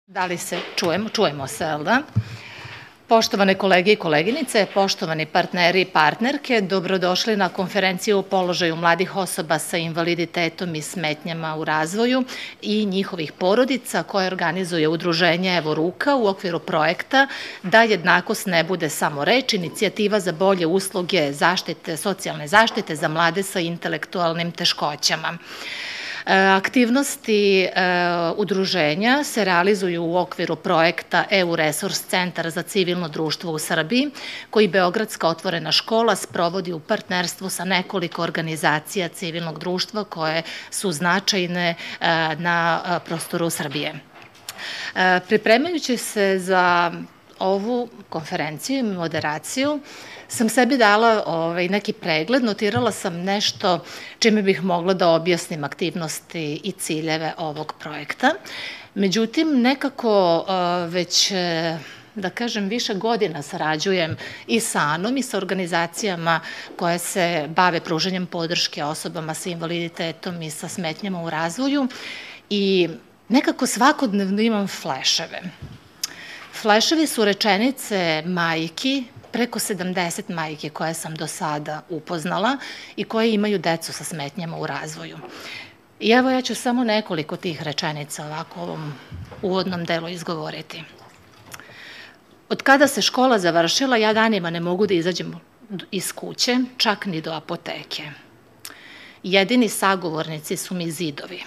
Da li se čujemo? Čujemo se, jel da? Poštovane kolege i koleginice, poštovani partneri i partnerke, dobrodošli na konferenciju o položaju mladih osoba sa invaliditetom i smetnjama u razvoju i njihovih porodica koje organizuje Udruženje Evo ruka u okviru projekta Da jednakost ne bude samo reč, inicijativa za bolje usluge socijalne zaštite za mlade sa intelektualnim teškoćama. Aktivnosti udruženja se realizuju u okviru projekta EU Resurs Centar za civilno društvo u Srbiji, koji Beogradska otvorena škola sprovodi u partnerstvu sa nekoliko organizacija civilnog društva koje su značajne na prostoru Srbije. Pripremajući se za ovu konferenciju i moderaciju, sam sebi dala neki pregled, notirala sam nešto čime bih mogla da objasnim aktivnosti i ciljeve ovog projekta. Međutim, nekako već, da kažem, više godina sarađujem i sa ANOM i sa organizacijama koje se bave pružanjem podrške osobama sa invaliditetom i sa smetnjama u razvoju i nekako svakodnevno imam fleševe. Fleševi su rečenice majki, preko 70 majke koje sam do sada upoznala i koje imaju decu sa smetnjama u razvoju. I evo ja ću samo nekoliko tih rečenica ovako u ovom uvodnom delu izgovoriti. Od kada se škola završila, ja danima ne mogu da izađem iz kuće, čak ni do apoteke. Jedini sagovornici su mi zidovi.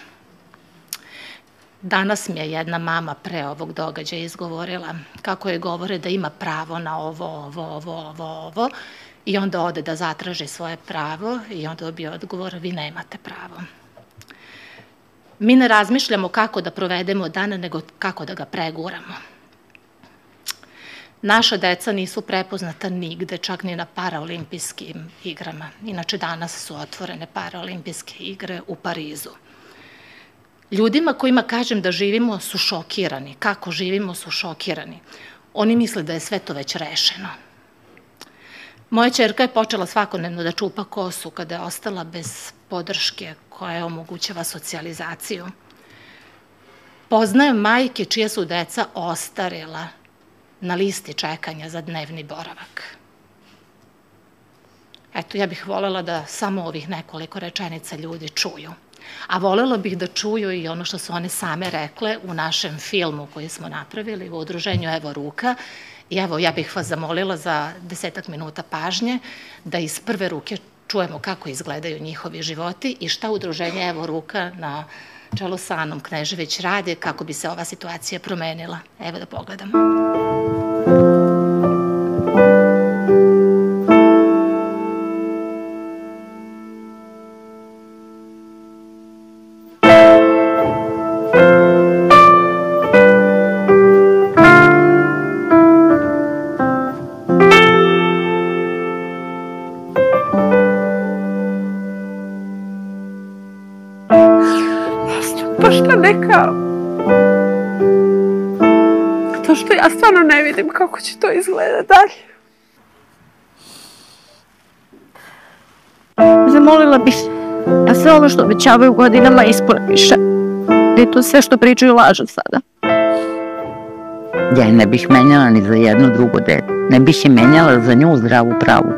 Danas mi je jedna mama pre ovog događaja izgovorila kako je govore da ima pravo na ovo i onda ode da zatraži svoje pravo i onda dobije odgovor vi nemate pravo. Mi ne razmišljamo kako da provedemo dan, nego kako da ga preguramo. Naša deca nisu prepoznata nigde, čak ni na paraolimpijskim igrama. Inače danas su otvorene paraolimpijske igre u Parizu. Ljudima kojima kažem da živimo su šokirani. Kako živimo su šokirani. Oni misle da je sve to već rešeno. Moja ćerka je počela svakodnevno da čupa kosu kada je ostala bez podrške koja omogućava socijalizaciju. Poznajem majke čije su deca ostarela na listi čekanja za dnevni boravak. Eto, ja bih volela da samo ovih nekoliko rečenica ljudi čuju. A volela bih da čuju i ono što su one same rekle u našem filmu koji smo napravili u Udruženju Evo ruka. I evo, ja bih vas zamolila za 10 minuta pažnje da iz prve ruke čujemo kako izgledaju njihovi životi i šta Udruženje Evo ruka na čelu sa Anom Knežević radi kako bi se ova situacija promenila. Evo da pogledamo. To što ja stvarno ne vidim kako će to izgledati dalje. Zamolila bih da sve ono što obećavaju godinama ispune više. I to sve što pričaju lažu sada. Ja je ne bih menjala ni za jedno drugo dete. Ne bih je menjala za nju zdravu pravu.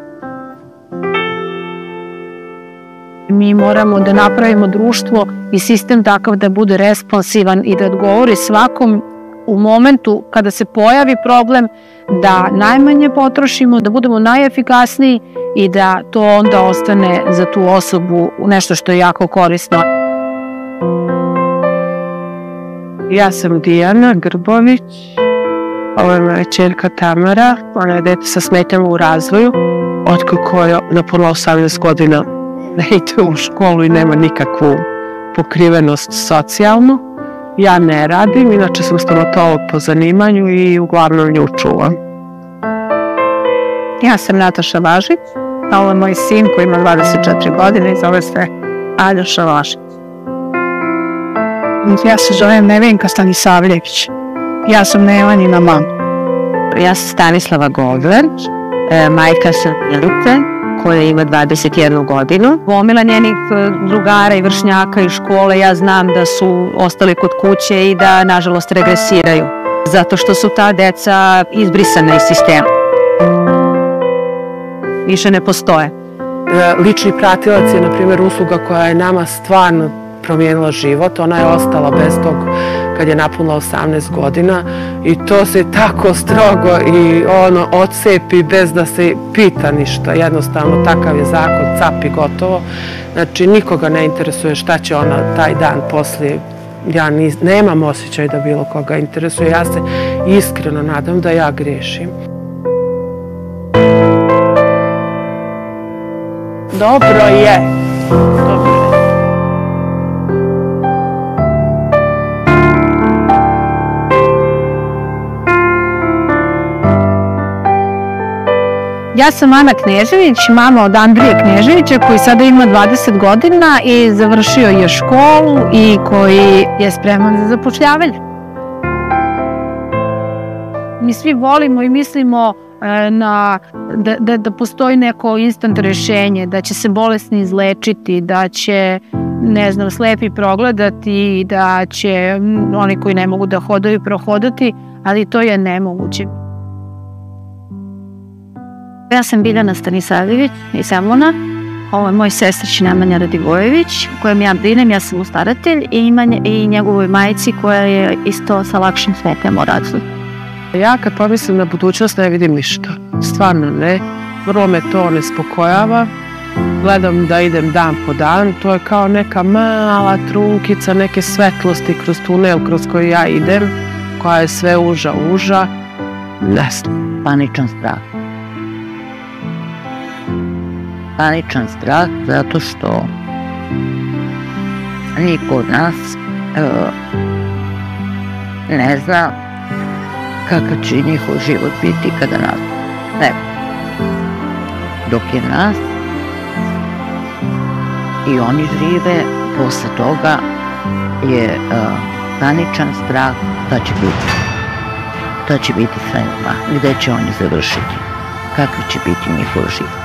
Mi moramo da napravimo društvo i sistem takav da bude responsivan i da odgovori svakom u momentu kada se pojavi problem, da najmanje potrošimo, da budemo najefikasniji i da to onda ostane za tu osobu nešto što je jako korisno. Ja sam Dijana Grbović, ovo je moja ćerka Tamara, ona je dete sa smetnjama u razvoju, otkako je napunila 18 godina da ide u školu i nema nikakvu pokrivenost socijalnu. Ja ne radim, inače sam stomatolog po zanimanju i uglavnom nju čuvam. Ja sam Nataša Važić, a ovo je moj sin koji ima 24 godine i zove se Aljoša Važić. Ja se zovem Nevenka Stanisavljević. Ja sam Nevanina mama. Ja sam Stanislava Gogler, majka sam Milice, koja ima 21 godinu. Gomila njenih drugara i vršnjaka iz škole, ja znam da su ostali kod kuće i da, nažalost, regresiraju. Zato što su ta deca izbrisana iz sistema. Više ne postoje. Lični pratilac je, na primjer, usluga koja je nama stvarno promijenila život. Ona je ostala bez tog kad je napunila 18 godina i to se tako strogo i odcepi bez da se pita ništa. Jednostavno, takav je zakon, cap i gotovo. Znači, nikoga ne interesuje šta će ona taj dan poslije. Ja nemam osjećaj da bilo koga interesuje. Ja se iskreno nadam da ja grešim. Dobro je. Ja sam Ana Knežević, mama od Andrije Kneževića koji sada ima 20 godina i završio je školu i koji je spreman za zapošljavanje. Mi svi volimo i mislimo da postoji neko instant rešenje, da će se bolesni izlečiti, da će, ne znam, slepi progledati, da će oni koji ne mogu da hodaju prohodati, ali to je nemoguće. Ja sam Biljana Stanisavljević iz Zemuna. Ovo je moj sestrić Nemanja Radivojević, kojem ja brinem, ja sam mu staratelj i njegovoj majici koja je isto sa lakšim smetnjama u razvoju. Ja kad pomislim na budućnost ne vidim ništa. Stvarno ne. Vrlo me to nespokojava. Gledam da idem dan po dan. To je kao neka mala trunkica neke svetlosti kroz tunel kroz koji ja idem, koja je sve uža. Ne znam. Paničan strah. Paničan strah zato što niko od nas ne zna kakav će njihov život biti kada nas ne. Dok je nas i oni žive, posle toga je paničan strah šta će biti sa njima, gde će oni završiti, kakav će biti njihov život.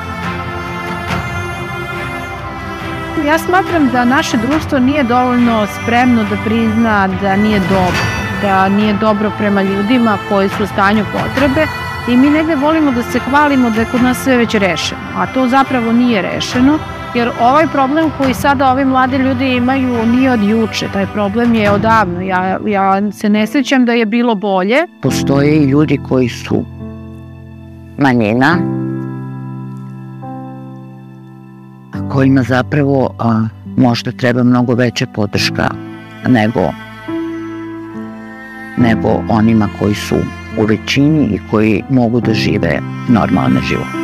Ja smatram da naše društvo nije dovoljno spremno da prizna da nije dobro prema ljudima koji su u stanju potrebe i mi negde volimo da se hvalimo da je kod nas sve već rešeno, a to zapravo nije rešeno, jer ovaj problem koji sada ovi mladi ljudi imaju nije od juče, taj problem je odavno. Ja se ne sjećam da je bilo bolje. Postoje i ljudi koji su manjina, kojima zapravo možda treba mnogo veća podrška nego onima koji su u većini i koji mogu da žive normalne živote.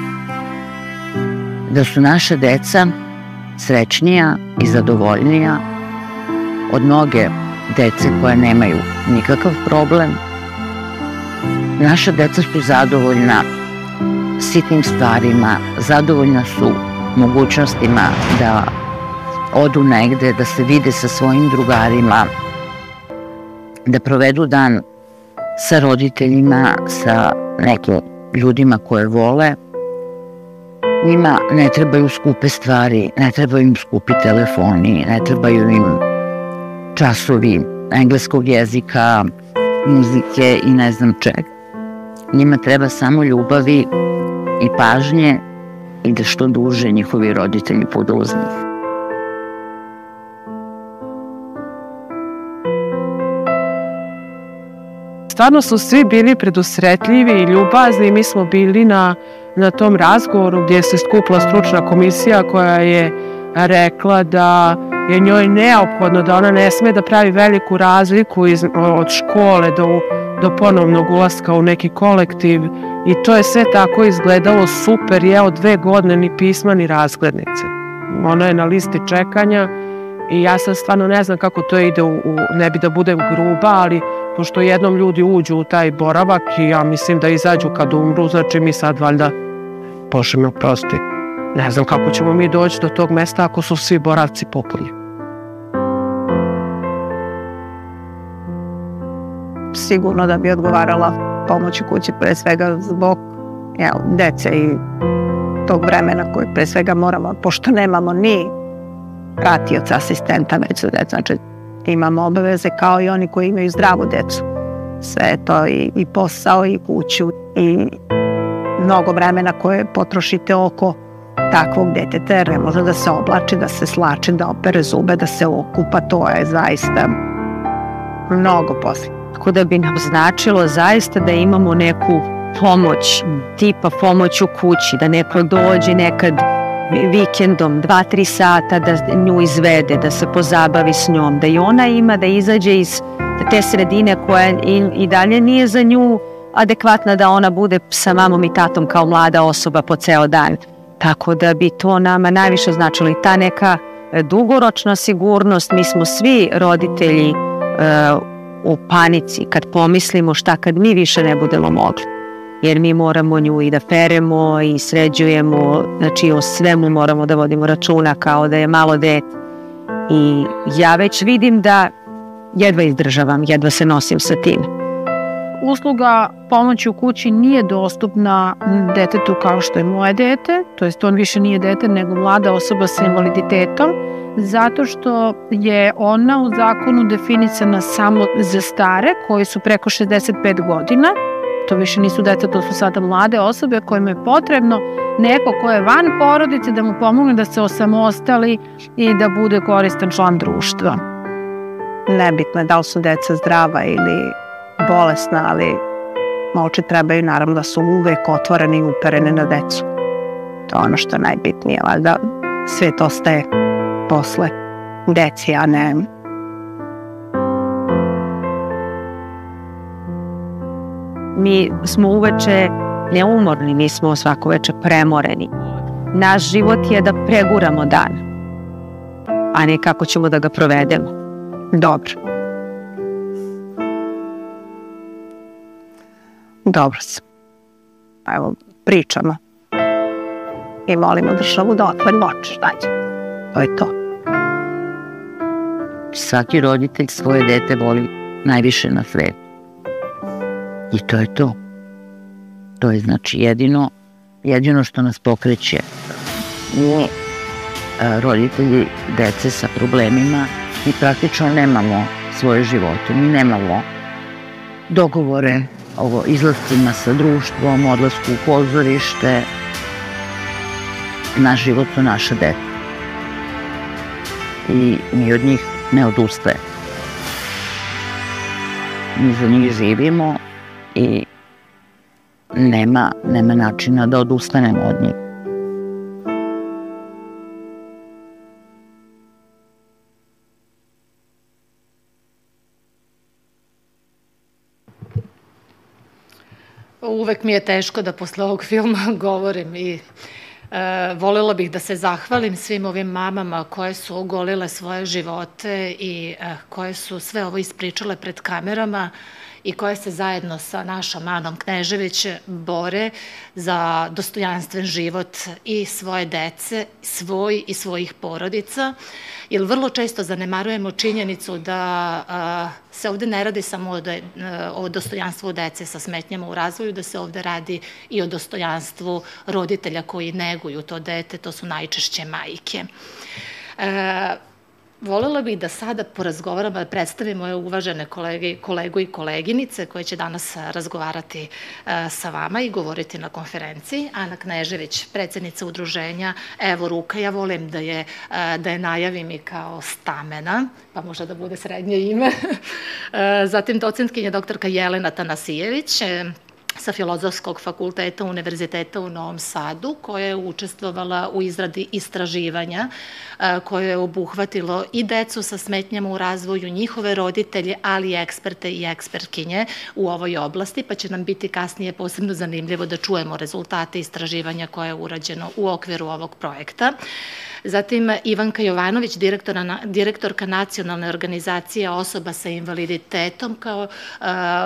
Da su naša deca srećnija i zadovoljnija od mnoge dece koja nemaju nikakav problem. Naša deca su zadovoljna sitnim stvarima, zadovoljna su mogućnostima da odu negde, da se vide sa svojim drugarima, da provedu dan sa roditeljima, sa nekim ljudima koje vole. Njima ne trebaju skupe stvari, ne trebaju im skupi telefoni, ne trebaju im časovi engleskog jezika, muzike i ne znam čega. Njima treba samo ljubavi i pažnje i da što duže njihovi roditelji budu uz njih. Stvarno su svi bili predusretljivi i ljubazni i mi smo bili na tom razgovoru gdje se skupila stručna komisija koja je rekla da je njoj neophodno da ona ne sme da pravi veliku razliku od škole do ponovnog ulaska u neki kolektiv i to je sve tako izgledalo super, je od 2 godine ni pisma ni razglednice. Ona je na listi čekanja i ja sad stvarno ne znam kako to ide, ne bi da budem gruba, ali pošto jednom ljudi uđu u taj boravak i ja mislim da izađu kad umru, znači mi sad valjda, Bože me oprosti, ne znam kako ćemo mi doći do tog mesta ako su svi boravci popunjeni. Sigurno da bi odgovarala pomoć u kući, pre svega zbog dece i tog vremena koje pre svega moramo, pošto nemamo ni pratioca, asistenta već za decu, znači imamo obaveze kao i oni koji imaju zdravu decu. Sve je to i posao i kuću i mnogo vremena koje potrošite oko takvog deteta, jer ne može da se oblači, da se slači, da opere zube, da se okupa, to je zaista mnogo posla. Tako da bi nam značilo zaista da imamo neku pomoć, tipa pomoć u kući, da neko dođe nekad vikendom 2-3 sata da nju izvede, da se pozabavi s njom, da i ona ima, da izađe iz te sredine koja i dalje nije za nju adekvatna, da ona bude sa mamom i tatom kao mlada osoba po ceo dan. Tako da bi to nama najviše značilo i ta neka dugoročna sigurnost. Mi smo svi roditelji u panici kad pomislimo šta kad mi više ne budemo mogli. Jer mi moramo nju i da peremo i sređujemo, znači o svemu moramo da vodimo računa kao da je malo dete. I ja već vidim da jedva izdržavam, jedva se nosim sa tim. Usluga pomoći u kući nije dostupna detetu kao što je moje dete, to jest on više nije dete nego mlada osoba sa invaliditetom, zato što je ona u zakonu definisana samo za stare koji su preko 65 godina. To više nisu deca, to su sada mlade osobe kojima je potrebno neko ko je van porodice da mu pomogne da se osamostali i da bude koristan član društva. Nebitno je da li su deca zdrava ili bolesna, ali oči trebaju naravno da su uvek otvorene i uperene na decu. To je ono što je najbitnije, valjda svet ostaje posle deci, a ne... Mi smo uveče neumorni, mi smo svako veče premoreni. Naš život je da preguramo dan, a ne kako ćemo da ga provedemo. Dobro. Dobro sam. Evo, pričamo. I molimo državu da otvori oči, šta će? To je to. Svaki roditelj svoje dete voli najviše na svetu. I to je to. To je znači jedino što nas pokreće. Mi, roditelji dece sa problemima, mi praktično nemamo svoje živote. Mi nemamo dogovore o izlascima sa društvom, odlasku u pozorište. Naš život su naša deca. I mi od njih ne odustajemo. Mi za njih živimo i nema načina da odustanemo od njih. Uvek mi je teško da posle ovog filma govorim i voljela bih da se zahvalim svim ovim mamama koje su ogolile svoje živote i koje su sve ovo ispričale pred kamerama i koje se zajedno sa našom Anom Knežević bore za dostojanstven život i svoje dece, svoj i svojih porodica, jer vrlo često zanemarujemo činjenicu da se ovde ne radi samo o dostojanstvu dece sa smetnjama u razvoju, da se ovde radi i o dostojanstvu roditelja koji neguju to dete, to su najčešće majke. Volela bih da sada porazgovaramo, da predstavim moje uvažene kolegu i koleginice koje će danas razgovarati sa vama i govoriti na konferenciji. Ana Knežević, predsjednica udruženja Evo ruka, ja volim da je najavim i kao Stamena, pa može da bude srednje ime. Zatim docentkinja doktorka Jelena Tanasijević, sa Filozofskog fakulteta Univerziteta u Novom Sadu, koja je učestvovala u izradi istraživanja koje je obuhvatilo i decu sa smetnjama u razvoju, njihove roditelje, ali i eksperte i ekspertkinje u ovoj oblasti, pa će nam biti kasnije posebno zanimljivo da čujemo rezultate istraživanja koje je urađeno u okviru ovog projekta. Zatim Ivanka Jovanović, direktorka Nacionalne organizacije osoba sa invaliditetom, kao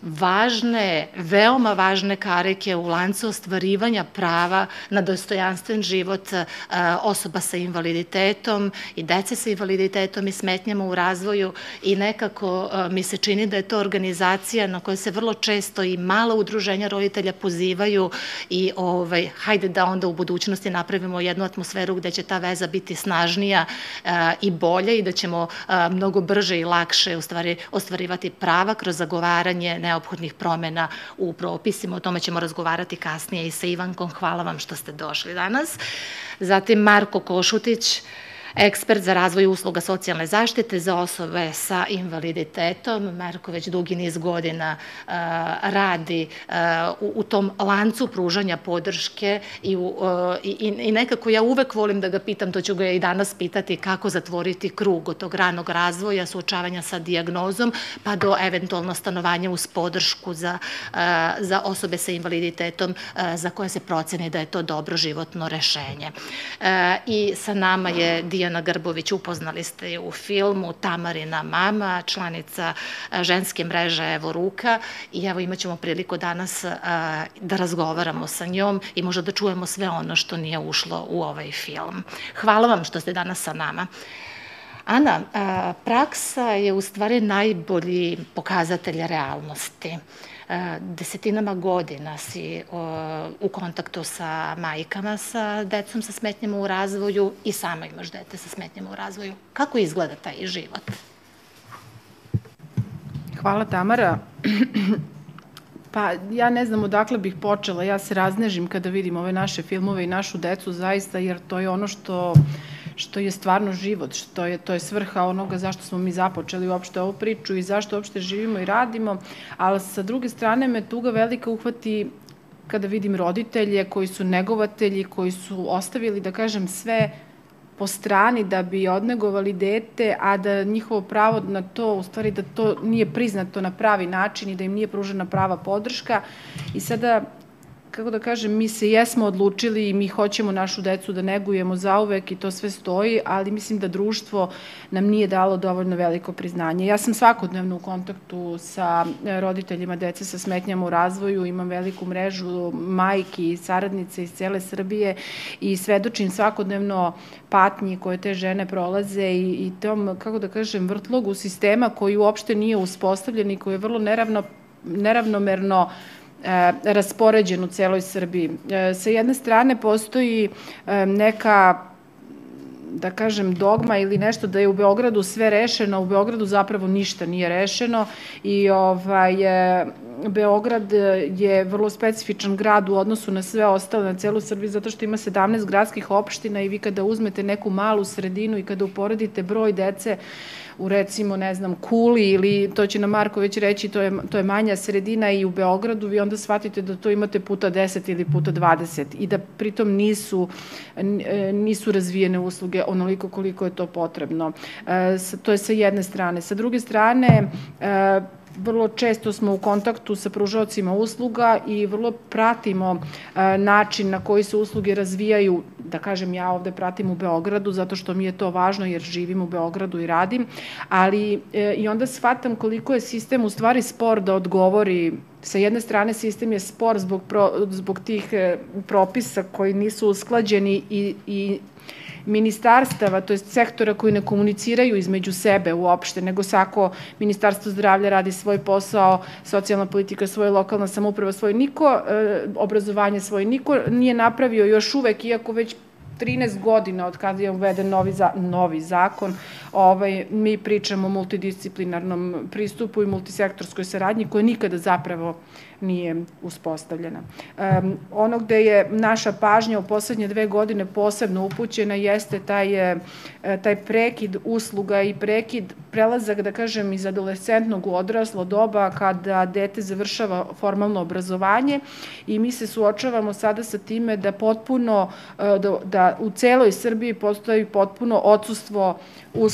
važne, veoma važne karike u lancu ostvarivanja prava na dostojanstven život osoba sa invaliditetom i dece sa invaliditetom i smetnjama u razvoju i nekako mi se čini da je to organizacija na kojoj se vrlo često i mala udruženja roditelja pozivaju i hajde da onda u budućnosti napravimo jednu atmosferu gde će ta veza biti snažnija i bolja i da ćemo mnogo brže i lakše ostvarivati prava kroz zagovaranje neophodnih promena u propisima. O tome ćemo razgovarati kasnije i sa Ivankom. Hvala vam što ste došli danas. Zatim Marko Košutić, ekspert za razvoj usluga socijalne zaštite za osobe sa invaliditetom. Marko već dugi niz godina radi u tom lancu pružanja podrške i nekako ja uvek volim da ga pitam, to ću ga i danas pitati, kako zatvoriti krug od tog ranog razvoja, suočavanja sa dijagnozom, pa do eventualno stanovanja uz podršku za osobe sa invaliditetom za koje se proceni da je to dobro životno rešenje. I sa nama je Dijana Grbović, upoznali ste je u filmu, Tamarina mama, članica ženske mreže Evo ruka i evo imat ćemo priliku danas da razgovaramo sa njom i možda da čujemo sve ono što nije ušlo u ovaj film. Hvala vam što ste danas sa nama. Ana, praksa je u stvari najbolji pokazatelj realnosti. Desetinama godina si u kontaktu sa majkama sa decom sa smetnjama u razvoju i sama imaš dete sa smetnjama u razvoju. Kako izgleda taj život? Hvala, Tamara. Pa ja ne znam odakle bih počela. Ja se raznežim kada vidim ove naše filmove i našu decu zaista, jer to je ono što je stvarno život, to je svrha onoga zašto smo mi započeli uopšte ovu priču i zašto uopšte živimo i radimo, ali sa druge strane me tuga velika uhvati kada vidim roditelje koji su negovatelji, koji su ostavili, da kažem, sve po strani da bi odnegovali dete, a da njihovo pravo na to, u stvari da to nije priznato na pravi način i da im nije pružena prava podrška. I sada, kako da kažem, mi se jesmo odlučili i mi hoćemo našu decu da negujemo zauvek i to sve stoji, ali mislim da društvo nam nije dalo dovoljno veliko priznanje. Ja sam svakodnevno u kontaktu sa roditeljima dece sa smetnjama u razvoju, imam veliku mrežu majki i saradnice iz cele Srbije i svedočim svakodnevno patnji koje te žene prolaze i tom, kako da kažem, vrtlogu sistema koji uopšte nije uspostavljen i koji je vrlo neravnomerno raspoređen u celoj Srbiji. Sa jedne strane postoji neka, da kažem, dogma ili nešto da je u Beogradu sve rešeno, u Beogradu zapravo ništa nije rešeno i Beograd je vrlo specifičan grad u odnosu na sve ostale, na celu Srbiju, zato što ima 17 gradskih opština i vi kada uzmete neku malu sredinu i kada uporedite broj dece u, recimo, ne znam, Kuli ili, to će nam Marko već reći, to je manja sredina i u Beogradu, vi onda shvatite da to imate puta 10 ili puta 20 i da pritom nisu razvijene usluge onoliko koliko je to potrebno. To je sa jedne strane. Sa druge strane, vrlo često smo u kontaktu sa pružaocima usluga i vrlo pratimo način na koji se usluge razvijaju. Da kažem, ja ovde pratim u Beogradu zato što mi je to važno jer živim u Beogradu i radim, ali i onda shvatam koliko je sistem u stvari spor da odgovori. Sa jedne strane sistem je spor zbog tih propisa koji nisu usklađeni i ministarstava, to je sektora koji ne komuniciraju između sebe uopšte, nego svako Ministarstvo zdravlja radi svoj posao, socijalna politika svoj, lokalna samouprava svoj, obrazovanje svoj, niko nije napravio još uvek, iako već 13 godina od kada je uveden novi zakon, mi pričamo o multidisciplinarnom pristupu i multisektorskoj saradnji koja nikada zapravo nije uspostavljena. Ono gde je naša pažnja u poslednje 2 godine posebno upućena jeste taj prekid usluga i prelazak, da kažem, iz adolescentnog u odraslo doba kada dete završava formalno obrazovanje i mi se suočavamo sada sa time da u celoj Srbiji postoji potpuno odsustvo usluga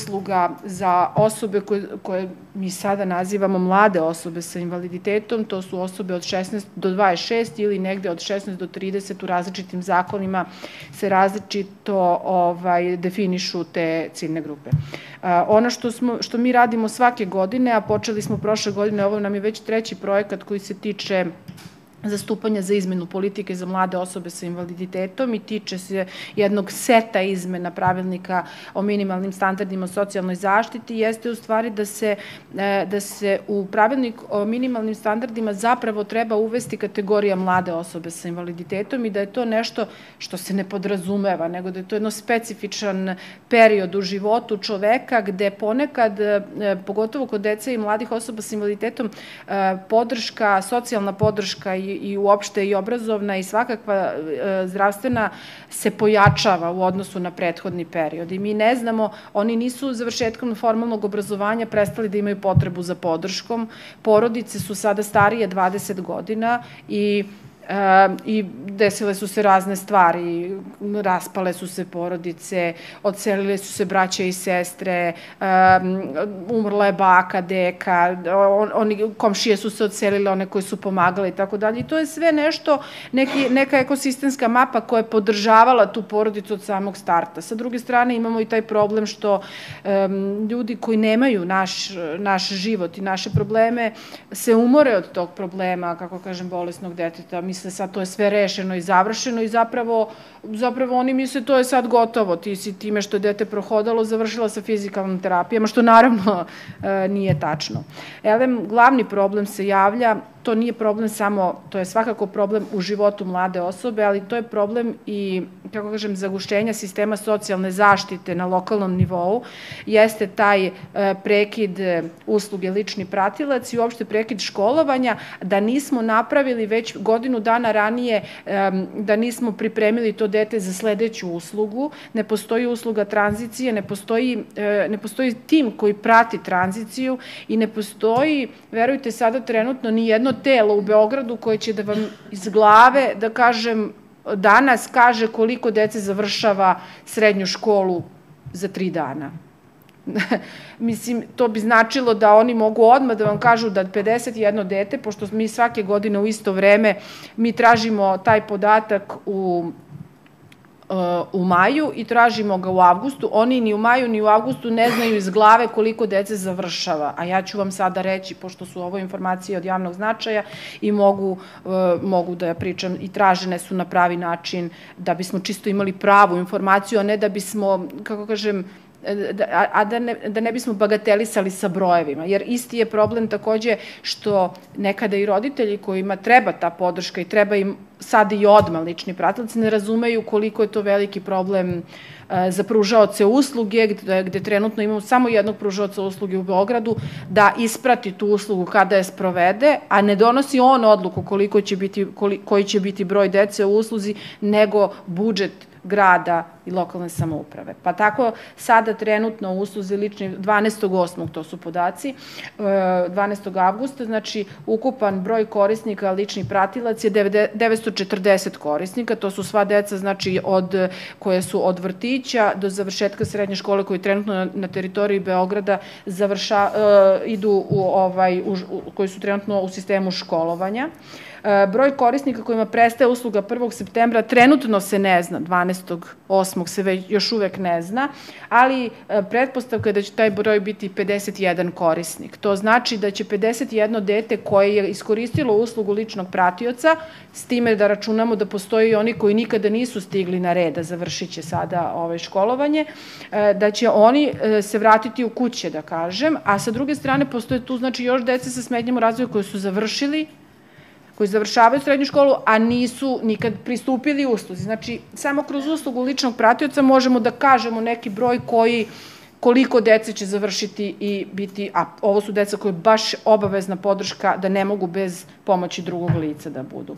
usluga za osobe koje mi sada nazivamo mlade osobe sa invaliditetom, to su osobe od 16 do 26 ili negde od 16 do 30, u različitim zakonima se različito definišu te ciljne grupe. Ono što mi radimo svake godine, a počeli smo prošle godine, ovo nam je već 3. projekat koji se tiče zastupanja za izmenu politike za mlade osobe sa invaliditetom i tiče se jednog seta izmena pravilnika o minimalnim standardima o socijalnoj zaštiti, jeste u stvari da se u pravilnik o minimalnim standardima zapravo treba uvesti kategorija mlade osobe sa invaliditetom i da je to nešto što se ne podrazumeva, nego da je to jedno specifičan period u životu čoveka gde ponekad, pogotovo kod dece i mladih osoba sa invaliditetom, podrška, socijalna podrška i uopšte i obrazovna i svakakva zdravstvena se pojačava u odnosu na prethodni period. I mi ne znamo, oni nisu završetkom formalnog obrazovanja prestali da imaju potrebu za podrškom. Porodice su sada starije 20 godina i desile su se razne stvari, raspale su se porodice, odselile su se braća i sestre, umrla je baka, deka, komšije su se odselile, one koje su pomagale i tako dalje. I to je sve nešto, neka ekosistemska mapa koja je podržavala tu porodicu od samog starta. Sa druge strane imamo i taj problem što ljudi koji nemaju naš život i naše probleme se umore od tog problema, kako kažem, bolesnog deteta. Misle sad to je sve rešeno i završeno i zapravo oni misle to je sad gotovo, ti si time što je dete prohodalo završila sa fizikalnom terapijama, što naravno nije tačno. Glavni problem se javlja, to nije problem samo, to je svakako problem u životu mlade osobe, ali to je problem i, kako kažem, zagušćenja sistema socijalne zaštite na lokalnom nivou, jeste taj prekid usluge lični pratilac i uopšte prekid školovanja, da nismo napravili već godinu dana ranije, da nismo pripremili to dete za sledeću uslugu, ne postoji usluga tranzicije, ne postoji tim koji prati tranziciju i ne postoji, verujte, sada trenutno ni jedno telo u Beogradu koje će da vam iz glave, da kažem, danas kaže koliko dece završava srednju školu za 3 dana. Mislim, to bi značilo da oni mogu odmah da vam kažu da 51 dete, pošto mi svake godine u isto vreme, mi tražimo taj podatak u maju i tražimo ga u avgustu. Oni ni u maju ni u avgustu ne znaju iz glave koliko dece završava. A ja ću vam sada reći, pošto su ovo informacije od javnog značaja i mogu da pričam i tražene su na pravi način da bismo čisto imali pravu informaciju, a ne da bismo, kako kažem, da ne bismo bagatelisali sa brojevima, jer isti je problem takođe što nekada i roditelji kojima treba ta podrška i treba im sad i odmah lični pratilac ne razumeju koliko je to veliki problem za pružaoce usluge, gde trenutno imamo samo jednog pružaoca usluge u Beogradu, da isprati tu uslugu kada je sprovede, a ne donosi on odluku koji će biti broj dece u usluzi, nego budžet grada i lokalne samouprave. Pa tako sada trenutno u usluzi lični 12.8. to su podaci, 12. avgusta, znači ukupan broj korisnika lični pratilac je 940 korisnika, to su sva deca, znači koje su od vrtića do završetka srednje škole koji trenutno na teritoriji Beograda idu koji su trenutno u sistemu školovanja. Broj korisnika kojima prestaje usluga 1. septembra trenutno se ne zna, 12.8. se još uvek ne zna, ali pretpostavka je da će taj broj biti 51 korisnik. To znači da će 51 dete koje je iskoristilo uslugu ličnog pratioca, s time da računamo da postoji i oni koji nikada nisu stigli na red, da završit će sada školovanje, da će oni se vratiti u kuće, da kažem, a sa druge strane postoje tu znači još dece sa smetnjama u razvoju koji su završili, koji završavaju srednju školu, a nisu nikad pristupili usluzi. Znači, samo kroz uslugu ličnog pratioca možemo da kažemo neki broj koliko dece će završiti i biti, a ovo su deca koje je baš obavezna podrška da ne mogu bez pomoći drugog lica da budu.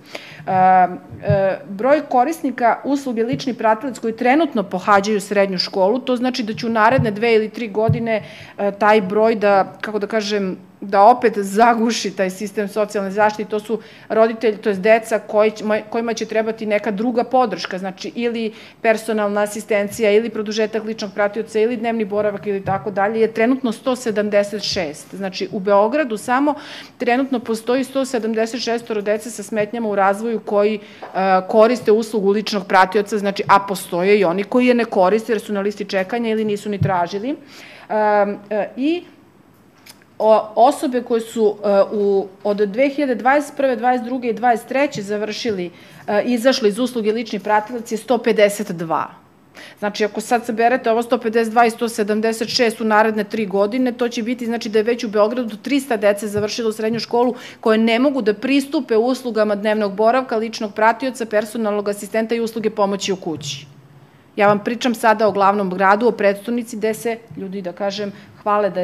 Broj korisnika usluge lični pratilac koji trenutno pohađaju srednju školu, to znači da će u naredne 2 ili 3 godine taj broj da, kako da kažem, da opet zaguši taj sistem socijalne zaštite, to su roditelji, to je deca kojima će trebati neka druga podrška, znači ili personalna asistencija, ili produžetak ličnog pratioca, ili dnevni boravak ili tako dalje, je trenutno 176. Znači u Beogradu samo trenutno postoji 176 dece sa smetnjama u razvoju koji koriste uslugu ličnog pratioca, znači, a postoje i oni koji je ne koriste jer su na listi čekanja ili nisu ni tražili. I osobe koje su od 2021. 2022. i 2023. izašli iz usluge lični pratilac je 152. Znači, ako sad saberete ovo 152 i 176 u naredne 3 godine, to će biti, znači, da je već u Beogradu 300 dece završilo srednju školu koje ne mogu da pristupe uslugama dnevnog boravka, ličnog pratioca, personalnog asistenta i usluge pomoći u kući. Ja vam pričam sada o glavnom gradu, o prestonici, gde se ljudi, da kažem, hvale da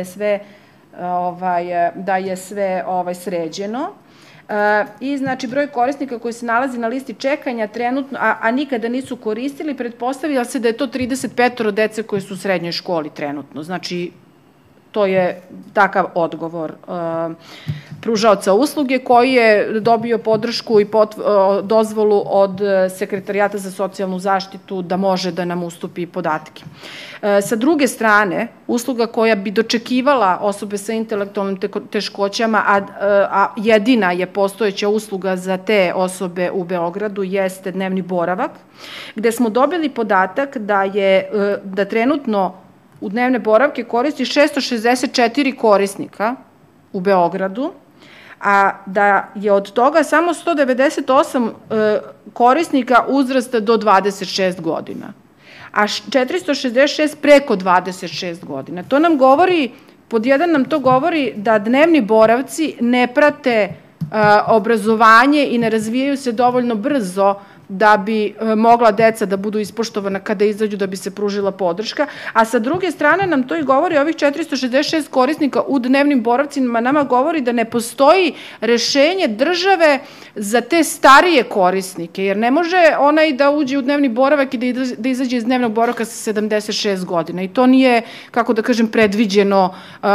je sve sređeno. I znači broj korisnika koji se nalazi na listi čekanja trenutno, a nikada nisu koristili, pretpostavlja se da je to 35 dece koje su u srednjoj školi trenutno. Znači, to je takav odgovor pružaoca usluge koji je dobio podršku i dozvolu od Sekretarijata za socijalnu zaštitu da može da nam ustupi podatke. Sa druge strane, usluga koja bi dočekivala osobe sa intelektualnim teškoćama, a jedina je postojeća usluga za te osobe u Beogradu, jeste dnevni boravak, gde smo dobili podatak da trenutno u dnevne boravke koristi 664 korisnika u Beogradu, a da je od toga samo 198 korisnika uzrasta do 26 godina, a 466 preko 26 godina. To nam govori, pod jedan nam to govori da dnevni boravci ne prate obrazovanje i ne razvijaju se dovoljno brzo da bi mogla deca da budu ispoštovana kada izađu, da bi se pružila podrška, a sa druge strane nam to i govori, ovih 466 korisnika u dnevnim boravcima nama govori da ne postoji rešenje države za te starije korisnike, jer ne može onaj da uđe u dnevni boravak i da izađe iz dnevnog boravka sa 76 godina i to nije, kako da kažem, predviđeno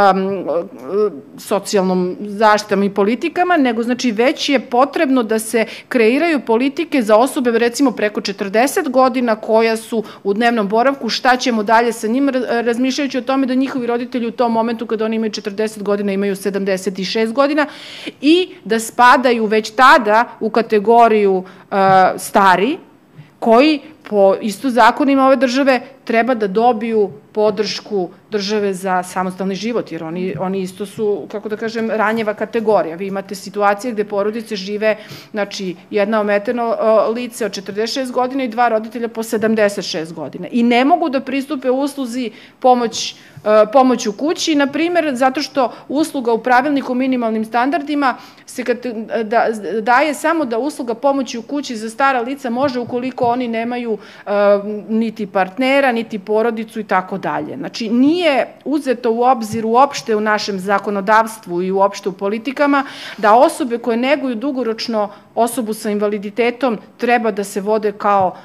socijalnom zaštitom i politikama, nego znači već je potrebno da se kreiraju politike za osobe recimo preko 40 godina koja su u dnevnom boravku, šta ćemo dalje sa njima, razmišljajući o tome da njihovi roditelji u tom momentu kada oni imaju 40 godina imaju 76 godina i da spadaju već tada u kategoriju stari, koji po isto zakonima ove države treba da dobiju podršku države za samostalni život, jer oni isto su, kako da kažem, ranjeva kategorija. Vi imate situacije gde porodice žive, znači, jedna ometeno lice od 46 godina i 2 roditelja po 76 godina i ne mogu da pristupe usluzi pomoć u kući, na primjer, zato što usluga u pravilniku o minimalnim standardima se daje samo da usluga pomoći u kući za stara lica može ukoliko oni nemaju niti partnera, niti porodicu i tako dalje. Znači, nije uzeto u obzir uopšte u našem zakonodavstvu i uopšte u politikama da osobe koje neguju dugoročno osobu sa invaliditetom treba da se vode kao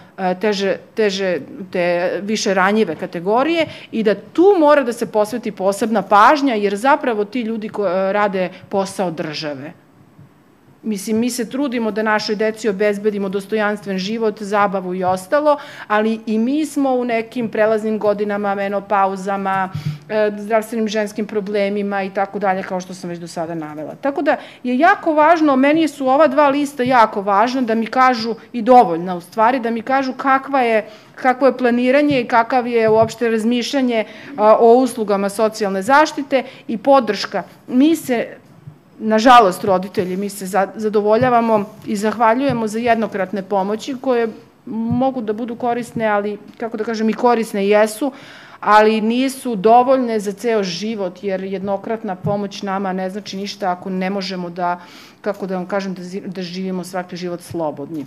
više ranjive kategorije i da tu mora da se posveti posebna pažnja, jer zapravo ti ljudi rade posao države. Mislim, mi se trudimo da našoj deci obezbedimo dostojanstven život, zabavu i ostalo, ali i mi smo u nekim prelaznim godinama, menopauzama, zdravstvenim ženskim problemima i tako dalje, kao što sam već do sada navela. Tako da je jako važno, meni su ova 2 lista jako važna da mi kažu i dovoljna u stvari, da mi kažu kakvo je planiranje i kakav je uopšte razmišljanje o uslugama socijalne zaštite i podrška. Nažalost, roditelji, mi se zadovoljavamo i zahvaljujemo za jednokratne pomoći koje mogu da budu korisne, ali, kako da kažem, i korisne jesu, ali nisu dovoljne za ceo život, jer jednokratna pomoć nama ne znači ništa ako ne možemo da, kako da vam kažem, da živimo svaki život slobodni.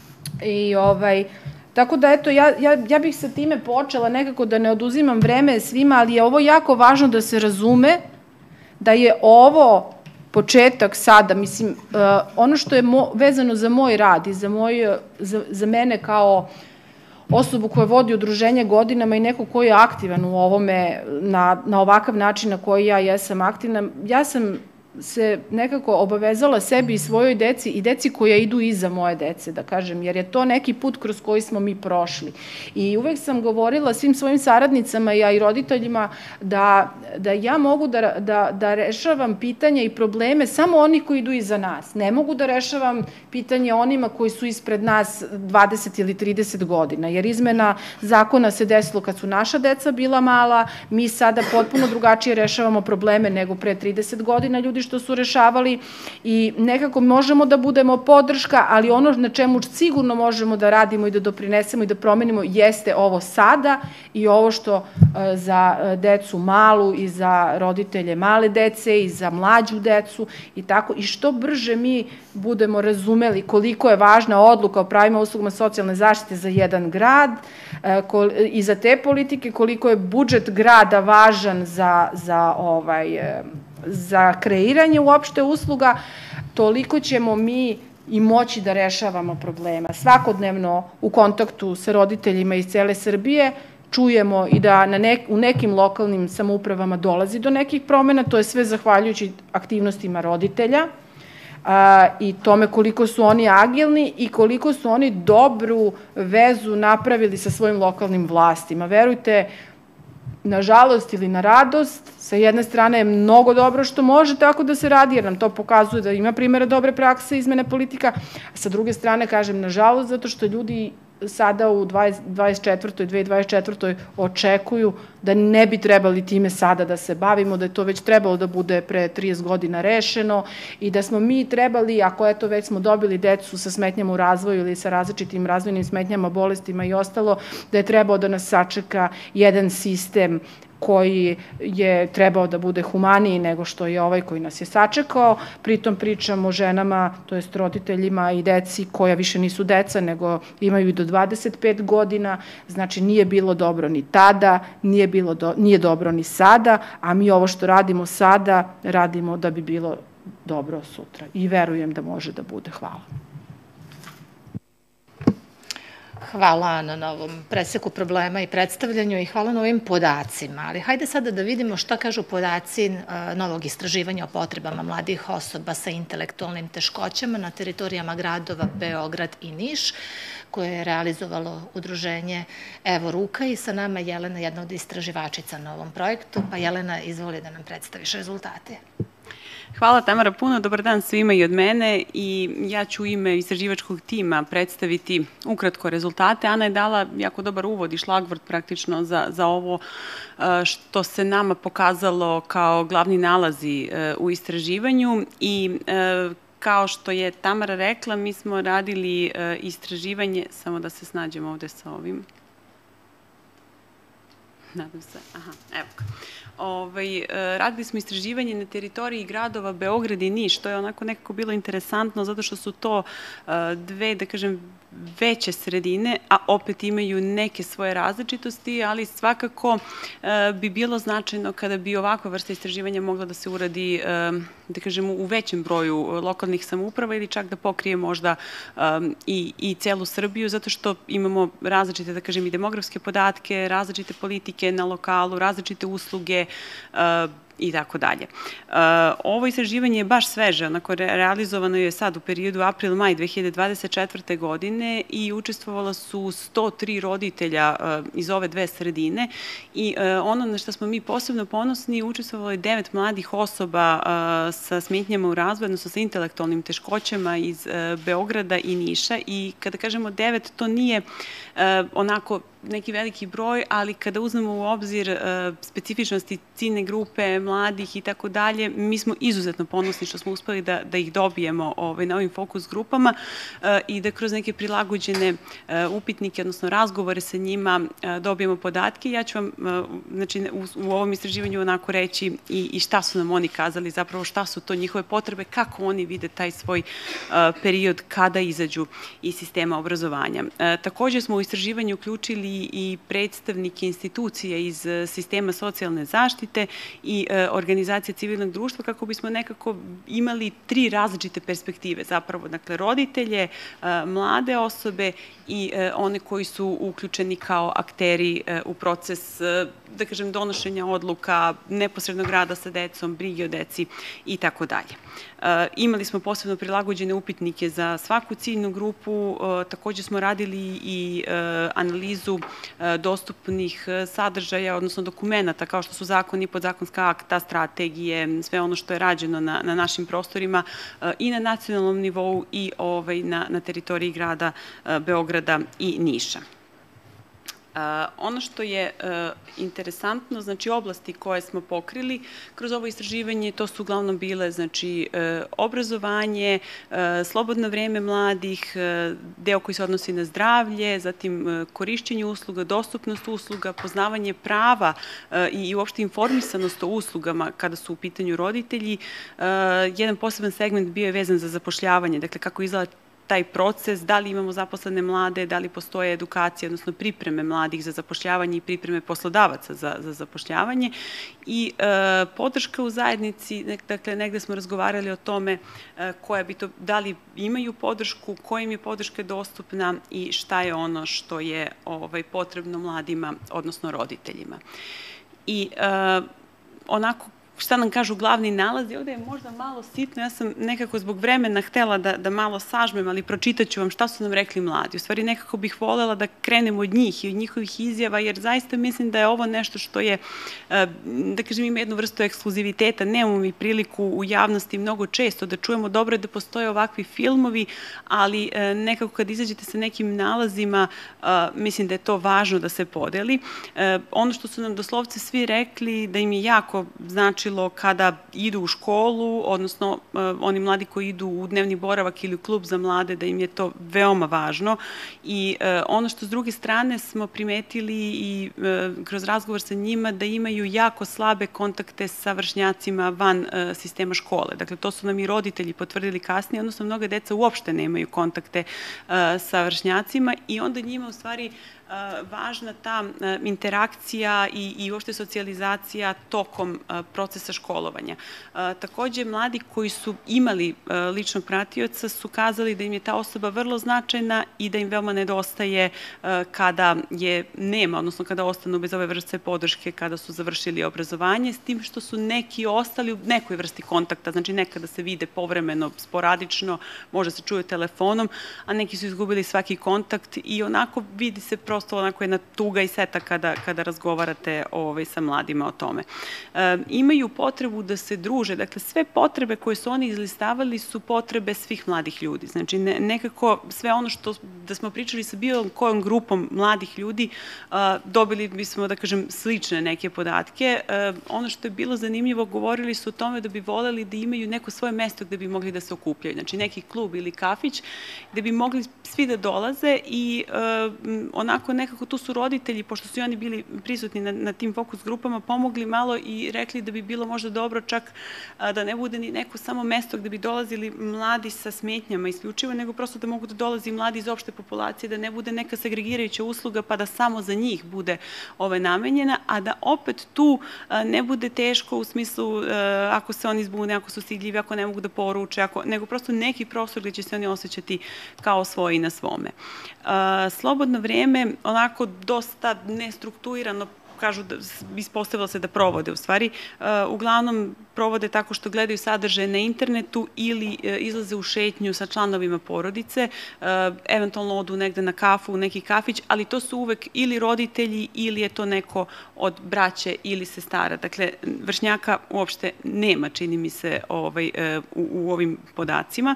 Tako da, eto, ja bih sa time počela nekako da ne oduzimam vreme svima, ali je ovo jako važno da se razume da je ovo početak sada, mislim, ono što je vezano za moj rad i za mene kao osobu koja vodi udruženje godinama i neko ko je aktivan u ovome na ovakav način na koji ja jesam aktivna, ja sam se nekako obavezala sebi i svojoj deci i deci koja idu iza moje dece, da kažem, jer je to neki put kroz koji smo mi prošli. I uvek sam govorila svim svojim saradnicama i roditeljima da ja mogu da rešavam pitanja i probleme samo oni koji idu iza nas. Ne mogu da rešavam pitanje onima koji su ispred nas 20 ili 30 godina, jer izmena zakona se desilo kad su naša deca bila mala, mi sada potpuno drugačije rešavamo probleme nego pre 30 godina ljudi što su rešavali i nekako možemo da budemo podrška, ali ono na čemu sigurno možemo da radimo i da doprinesemo i da promenimo jeste ovo sada i ovo što za decu malu i za roditelje male dece i za mlađu decu i tako. I što brže mi budemo razumeli koliko je važna odluka o pravima uslugama socijalne zaštite za jedan grad i za te politike, koliko je budžet grada važan za kreiranje uopšte usluga, toliko ćemo mi i moći da rešavamo problema. Svakodnevno u kontaktu sa roditeljima iz cele Srbije čujemo i da u nekim lokalnim samoupravama dolazi do nekih promena, to je sve zahvaljujući aktivnostima roditelja i tome koliko su oni agilni i koliko su oni dobru vezu napravili sa svojim lokalnim vlastima. Verujte, na žalost ili na radost, sa jedne strane je mnogo dobro što može tako da se radi, jer nam to pokazuje da ima primjera dobre prakse izmene politika, a sa druge strane, kažem, na žalost, zato što ljudi sada u 2024. očekuju da ne bi trebali time sada da se bavimo, da je to već trebalo da bude pre 30 godina rešeno i da smo mi trebali, ako eto već smo dobili decu sa smetnjama u razvoju ili sa različitim razvojnim smetnjama, bolestima i ostalo, da je trebao da nas sačeka jedan sistem koji je trebao da bude humaniji nego što je ovaj koji nas je sačekao. Pritom pričam o ženama, to jest roditeljima i deci koja više nisu deca, nego imaju i do 25 godina. Znači, nije bilo dobro ni tada, nije dobro ni sada, a mi ovo što radimo sada, radimo da bi bilo dobro sutra. I verujem da može da bude. Hvala. Hvala na ovom preseku problema i predstavljanju i hvala na ovim podacima. Ali hajde sada da vidimo šta kažu podaci novog istraživanja o potrebama mladih osoba sa intelektualnim teškoćama na teritorijama gradova Beograd i Niš, koje je realizovalo udruženje Evo ruka i sa nama je Jelena, jedna od istraživačica na ovom projektu. Pa Jelena, izvoli da nam predstaviš rezultate. Hvala Tamara puno, dobar dan svima i od mene i ja ću u ime istraživačkog tima predstaviti ukratko rezultate. Ana je dala jako dobar uvod i šlagvort praktično za ovo što se nama pokazalo kao glavni nalazi u istraživanju i kao što je Tamara rekla, mi smo radili istraživanje, samo da se snađemo ovde sa ovim. Nadam se, evo ga. Radili smo istraživanje na teritoriji gradova Beograd i Niš. To je onako nekako bilo interesantno zato što su to dve, da kažem, veće sredine, a opet imaju neke svoje različitosti, ali svakako bi bilo značajno kada bi ovakva vrsta istraživanja mogla da se uradi, da kažem, u većem broju lokalnih samouprava ili čak da pokrije možda i celu Srbiju, zato što imamo različite, da kažem, i demografske podatke, različite politike na lokalu, različite usluge i tako dalje. Ovo istraživanje je baš sveže, onako realizovano je sad u periodu april-maj 2024. godine i učestvovala su 103 roditelja iz ove dve sredine i ono na što smo mi posebno ponosni, učestvovalo je 9 mladih osoba sa smetnjama u razvoju, odnosno sa intelektualnim teškoćama iz Beograda i Niša i kada kažemo 9, to nije onako neki veliki broj, ali kada uzmemo u obzir specifičnosti ciljne grupe, mladih i tako dalje, mi smo izuzetno ponosni što smo uspeli da ih dobijemo na ovim fokus grupama i da kroz neke prilagođene upitnike, odnosno razgovore sa njima dobijemo podatke. Ja ću vam u ovom istraživanju onako reći i šta su nam oni kazali, zapravo šta su to njihove potrebe, kako oni vide taj svoj period kada izađu iz sistema obrazovanja. Takođe smo u istraživanju uključili i predstavnike institucija iz sistema socijalne zaštite i organizacija civilnog društva kako bismo nekako imali 3 različite perspektive, zapravo, dakle, roditelje, mlade osobe i one koji su uključeni kao akteri u proces, da kažem, donošenja odluka, neposrednog rada sa decom, brige o deci i tako dalje. Imali smo posebno prilagođene upitnike za svaku ciljnu grupu, takođe smo radili i analizu dostupnih sadržaja, odnosno dokumenta, kao što su zakoni, podzakonska akta, strategije, sve ono što je rađeno na našim prostorima i na nacionalnom nivou i na teritoriji grada Beograda i Niša. Ono što je interesantno, znači oblasti koje smo pokrili kroz ovo istraživanje, to su uglavnom bile, znači, obrazovanje, slobodno vreme mladih, deo koji se odnosi na zdravlje, zatim korišćenje usluga, dostupnost usluga, poznavanje prava i uopšte informisanost o uslugama kada su u pitanju roditelji. Jedan poseban segment bio je vezan za zapošljavanje, dakle kako izgleda taj proces, da li imamo zaposlene mlade, da li postoje edukacije, odnosno pripreme mladih za zapošljavanje i pripreme poslodavaca za zapošljavanje i podrška u zajednici, dakle negde smo razgovarali o tome koja bi to, da li imaju podršku, koja im je podrška dostupna i šta je ono što je potrebno mladima, odnosno roditeljima. I onako, šta nam kažu glavni nalazi, ovde je možda malo sitno, ja sam nekako zbog vremena htela da malo sažmem, ali pročitaću vam šta su nam rekli mladi. U stvari nekako bih voljela da krenem od njih i od njihovih izjava, jer zaista mislim da je ovo nešto što je, da kažem, ima jednu vrstu ekskluziviteta. Nemamo mi priliku u javnosti mnogo često da čujemo, dobro je da postoje ovakvi filmovi, ali nekako kad izađete sa nekim nalazima, mislim da je to važno da se podeli. Ono što su nam doslovce svi rekli, da im je jako značilo kada idu u školu, odnosno oni mladi koji idu u dnevni boravak ili u klub za mlade, da im je to veoma važno. I ono što s druge strane smo primetili i kroz razgovor sa njima, da imaju jako slabe kontakte sa vršnjacima van sistema škole. Dakle, to su nam i roditelji potvrdili kasnije, odnosno mnoga deca uopšte nemaju kontakte sa vršnjacima i onda njima u stvari važna ta interakcija i uopšte socijalizacija tokom procesa školovanja. Takođe, mladi koji su imali ličnog pratioca su kazali da im je ta osoba vrlo značajna i da im veoma nedostaje kada je nema, odnosno kada ostanu bez ove vrste podrške kada su završili obrazovanje, s tim što su neki ostali u nekoj vrsti kontakta, znači nekada se vide povremeno, sporadično, možda se čuju telefonom, a neki su izgubili svaki kontakt i onako vidi se prosto onako jedna tuga i seta kada razgovarate sa mladima o tome. Imaju potrebu da se druže, dakle sve potrebe koje su oni izlistavali su potrebe svih mladih ljudi. Znači nekako sve ono što da smo pričali sa bilo kojom grupom mladih ljudi, dobili bismo, da kažem, slične neke podatke. Ono što je bilo zanimljivo, govorili su o tome da bi voleli da imaju neko svoje mesto gde bi mogli da se okupljaju. Znači neki klub ili kafić gde bi mogli svi da dolaze i onako nekako tu su roditelji, pošto su i oni bili prisutni na tim fokus grupama, pomogli malo i rekli da bi bilo možda dobro čak da ne bude ni neko samo mesto gde bi dolazili mladi sa smetnjama isključivo, nego prosto da mogu da dolazi mladi iz opšte populacije, da ne bude neka segregirajuća usluga pa da samo za njih bude namenjena, a da opet tu ne bude teško u smislu ako se oni zbune, ako su stidljivi, ako ne mogu da poruče, nego prosto neki prostor gde će se oni osjećati kao svoji na svome. Slobodno vreme, onako dosta nestrukturirano, kažu da ispostavilo se da provode u stvari. Uglavnom provode tako što gledaju sadržaje na internetu ili izlaze u šetnju sa članovima porodice, eventualno odu negde na kafu, u neki kafić, ali to su uvek ili roditelji ili je to neko od braće ili sestara. Dakle, vršnjaka uopšte nema, čini mi se, u ovim podacima.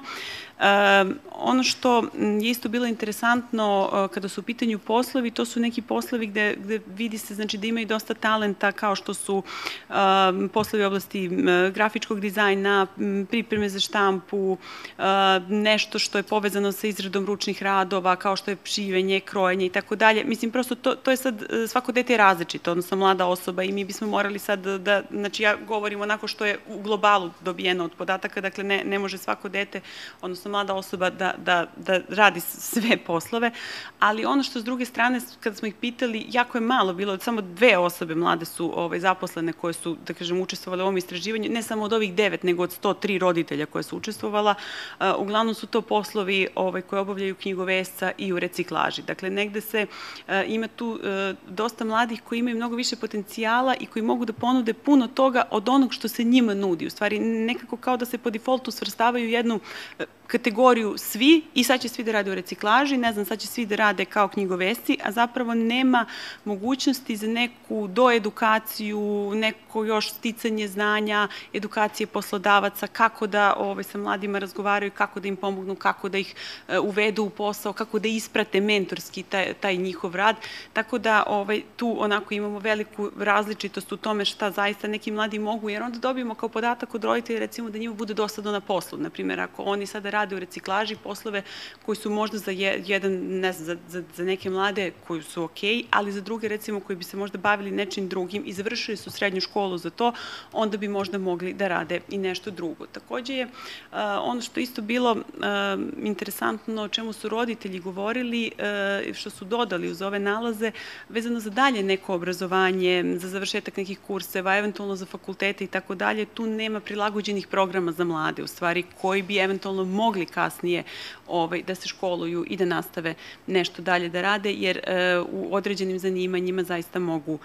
Ono što je isto bilo interesantno kada su u pitanju poslovi, to su neki poslovi gde vidi se, znači, da imaju dosta talenta, kao što su poslovi u oblasti grafičkog dizajna, pripreme za štampu, nešto što je povezano sa izradom ručnih radova, kao što je šivenje, krojenje i tako dalje. Mislim, prosto to je sad, svako dete je različito, odnosno mlada osoba i mi bismo morali sad da, znači ja govorim onako što je u globalu dobijeno od podataka, dakle ne može svako dete, odnosno odnosno mlada osoba da radi sve poslove, ali ono što s druge strane, kada smo ih pitali, jako je malo bilo, samo 2 osobe mlade su zaposlene koje su, da kažem, učestvovale u ovom istraživanju, ne samo od ovih 9, nego od 103 roditelja koje su učestvovala. Uglavnom su to poslovi koje obavljaju knjigovesca i u reciklaži. Dakle, negde se ima tu dosta mladih koji imaju mnogo više potencijala i koji mogu da ponude puno toga od onog što se njima nudi. U stvari, nekako kao da se po defaultu svrstavaju jednu kategoriju svi i sad će svi da rade u reciklaži, ne znam, sad će svi da rade kao knjigovesci, a zapravo nema mogućnosti za neku doedukaciju, neko još sticanje znanja, edukacije poslodavaca, kako da sa mladima razgovaraju, kako da im pomognu, kako da ih uvedu u posao, kako da isprate mentorski taj njihov rad. Tako da tu onako imamo veliku različitost u tome šta zaista neki mladi mogu, jer onda dobijemo kao podatak od roditelja recimo da njima bude dosadno na poslu. Naprimjer, ako oni sada rade u reciklaži poslove koji su možda za jedan, ne znam, za neke mlade koji su okej, ali za druge recimo koji bi se možda bavili nečim drugim i završili su srednju školu za to, onda bi možda mogli da rade i nešto drugo. Takođe je ono što isto bilo interesantno, o čemu su roditelji govorili, što su dodali uz ove nalaze, vezano za dalje neko obrazovanje, za završetak nekih kurseva, eventualno za fakultete i tako dalje, tu nema prilagođenih programa za mlade, u stvari, koji bi eventualno mogli kasnije da se školuju i da nastave nešto dalje da rade, jer u određenim zanimanjima zaista mogu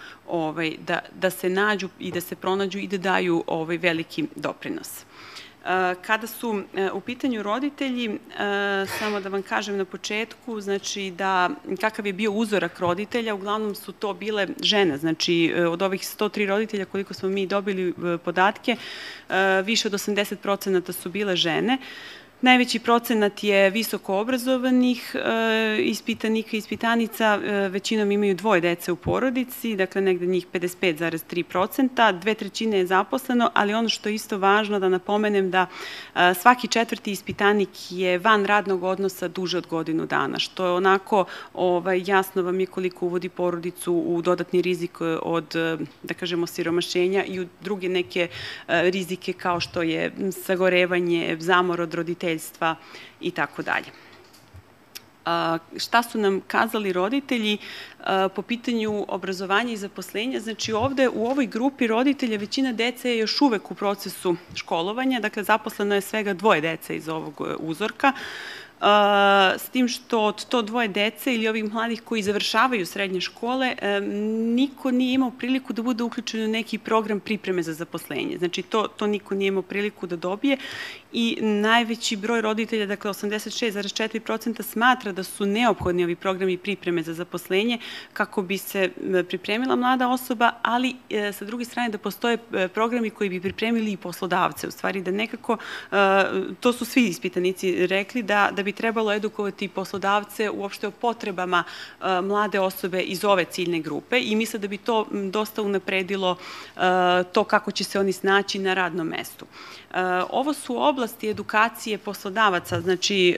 da se nađu i da se pronađu i da daju veliki doprinos. Kada su u pitanju roditelji, samo da vam kažem na početku, znači da kakav je bio uzorak roditelja, uglavnom su to bile žene, znači od ovih 103 roditelja koliko smo mi dobili podatke, više od 80% su bile žene. Najveći procenat je visoko obrazovanih ispitanika i ispitanica, većinom imaju 2 dece u porodici, dakle negde njih 55,3%, 2/3 je zaposleno, ali ono što je isto važno da napomenem da svaki 4. ispitanik je van radnog odnosa duže od godinu dana, što je onako jasno vam je koliko uvodi porodicu u dodatni rizik od, da kažemo, siromašenja i u druge neke rizike kao što je sagorevanje, zamor od roditelja i tako dalje. Šta su nam kazali roditelji po pitanju obrazovanja i zaposlenja? Znači ovde u ovoj grupi roditelja većina dece je još uvek u procesu školovanja, dakle zaposleno je svega 2 dece iz ovog uzorka, s tim što od to 2 dece ili ovih mladih koji završavaju srednje škole, niko nije imao priliku da bude uključen u neki program pripreme za zaposlenje. Znači to niko nije imao priliku da dobije i najveći broj roditelja, dakle 86,4% smatra da su neophodni ovi programi pripreme za zaposlenje kako bi se pripremila mlada osoba, ali sa druge strane da postoje programi koji bi pripremili i poslodavce. U stvari da nekako, to su svi ispitanici rekli, da bi trebalo edukovati poslodavce uopšte o potrebama mlade osobe iz ove ciljne grupe i misle da bi to dosta unapredilo to kako će se oni snaći na radnom mestu. Ovo su oblasti edukacije poslodavaca, znači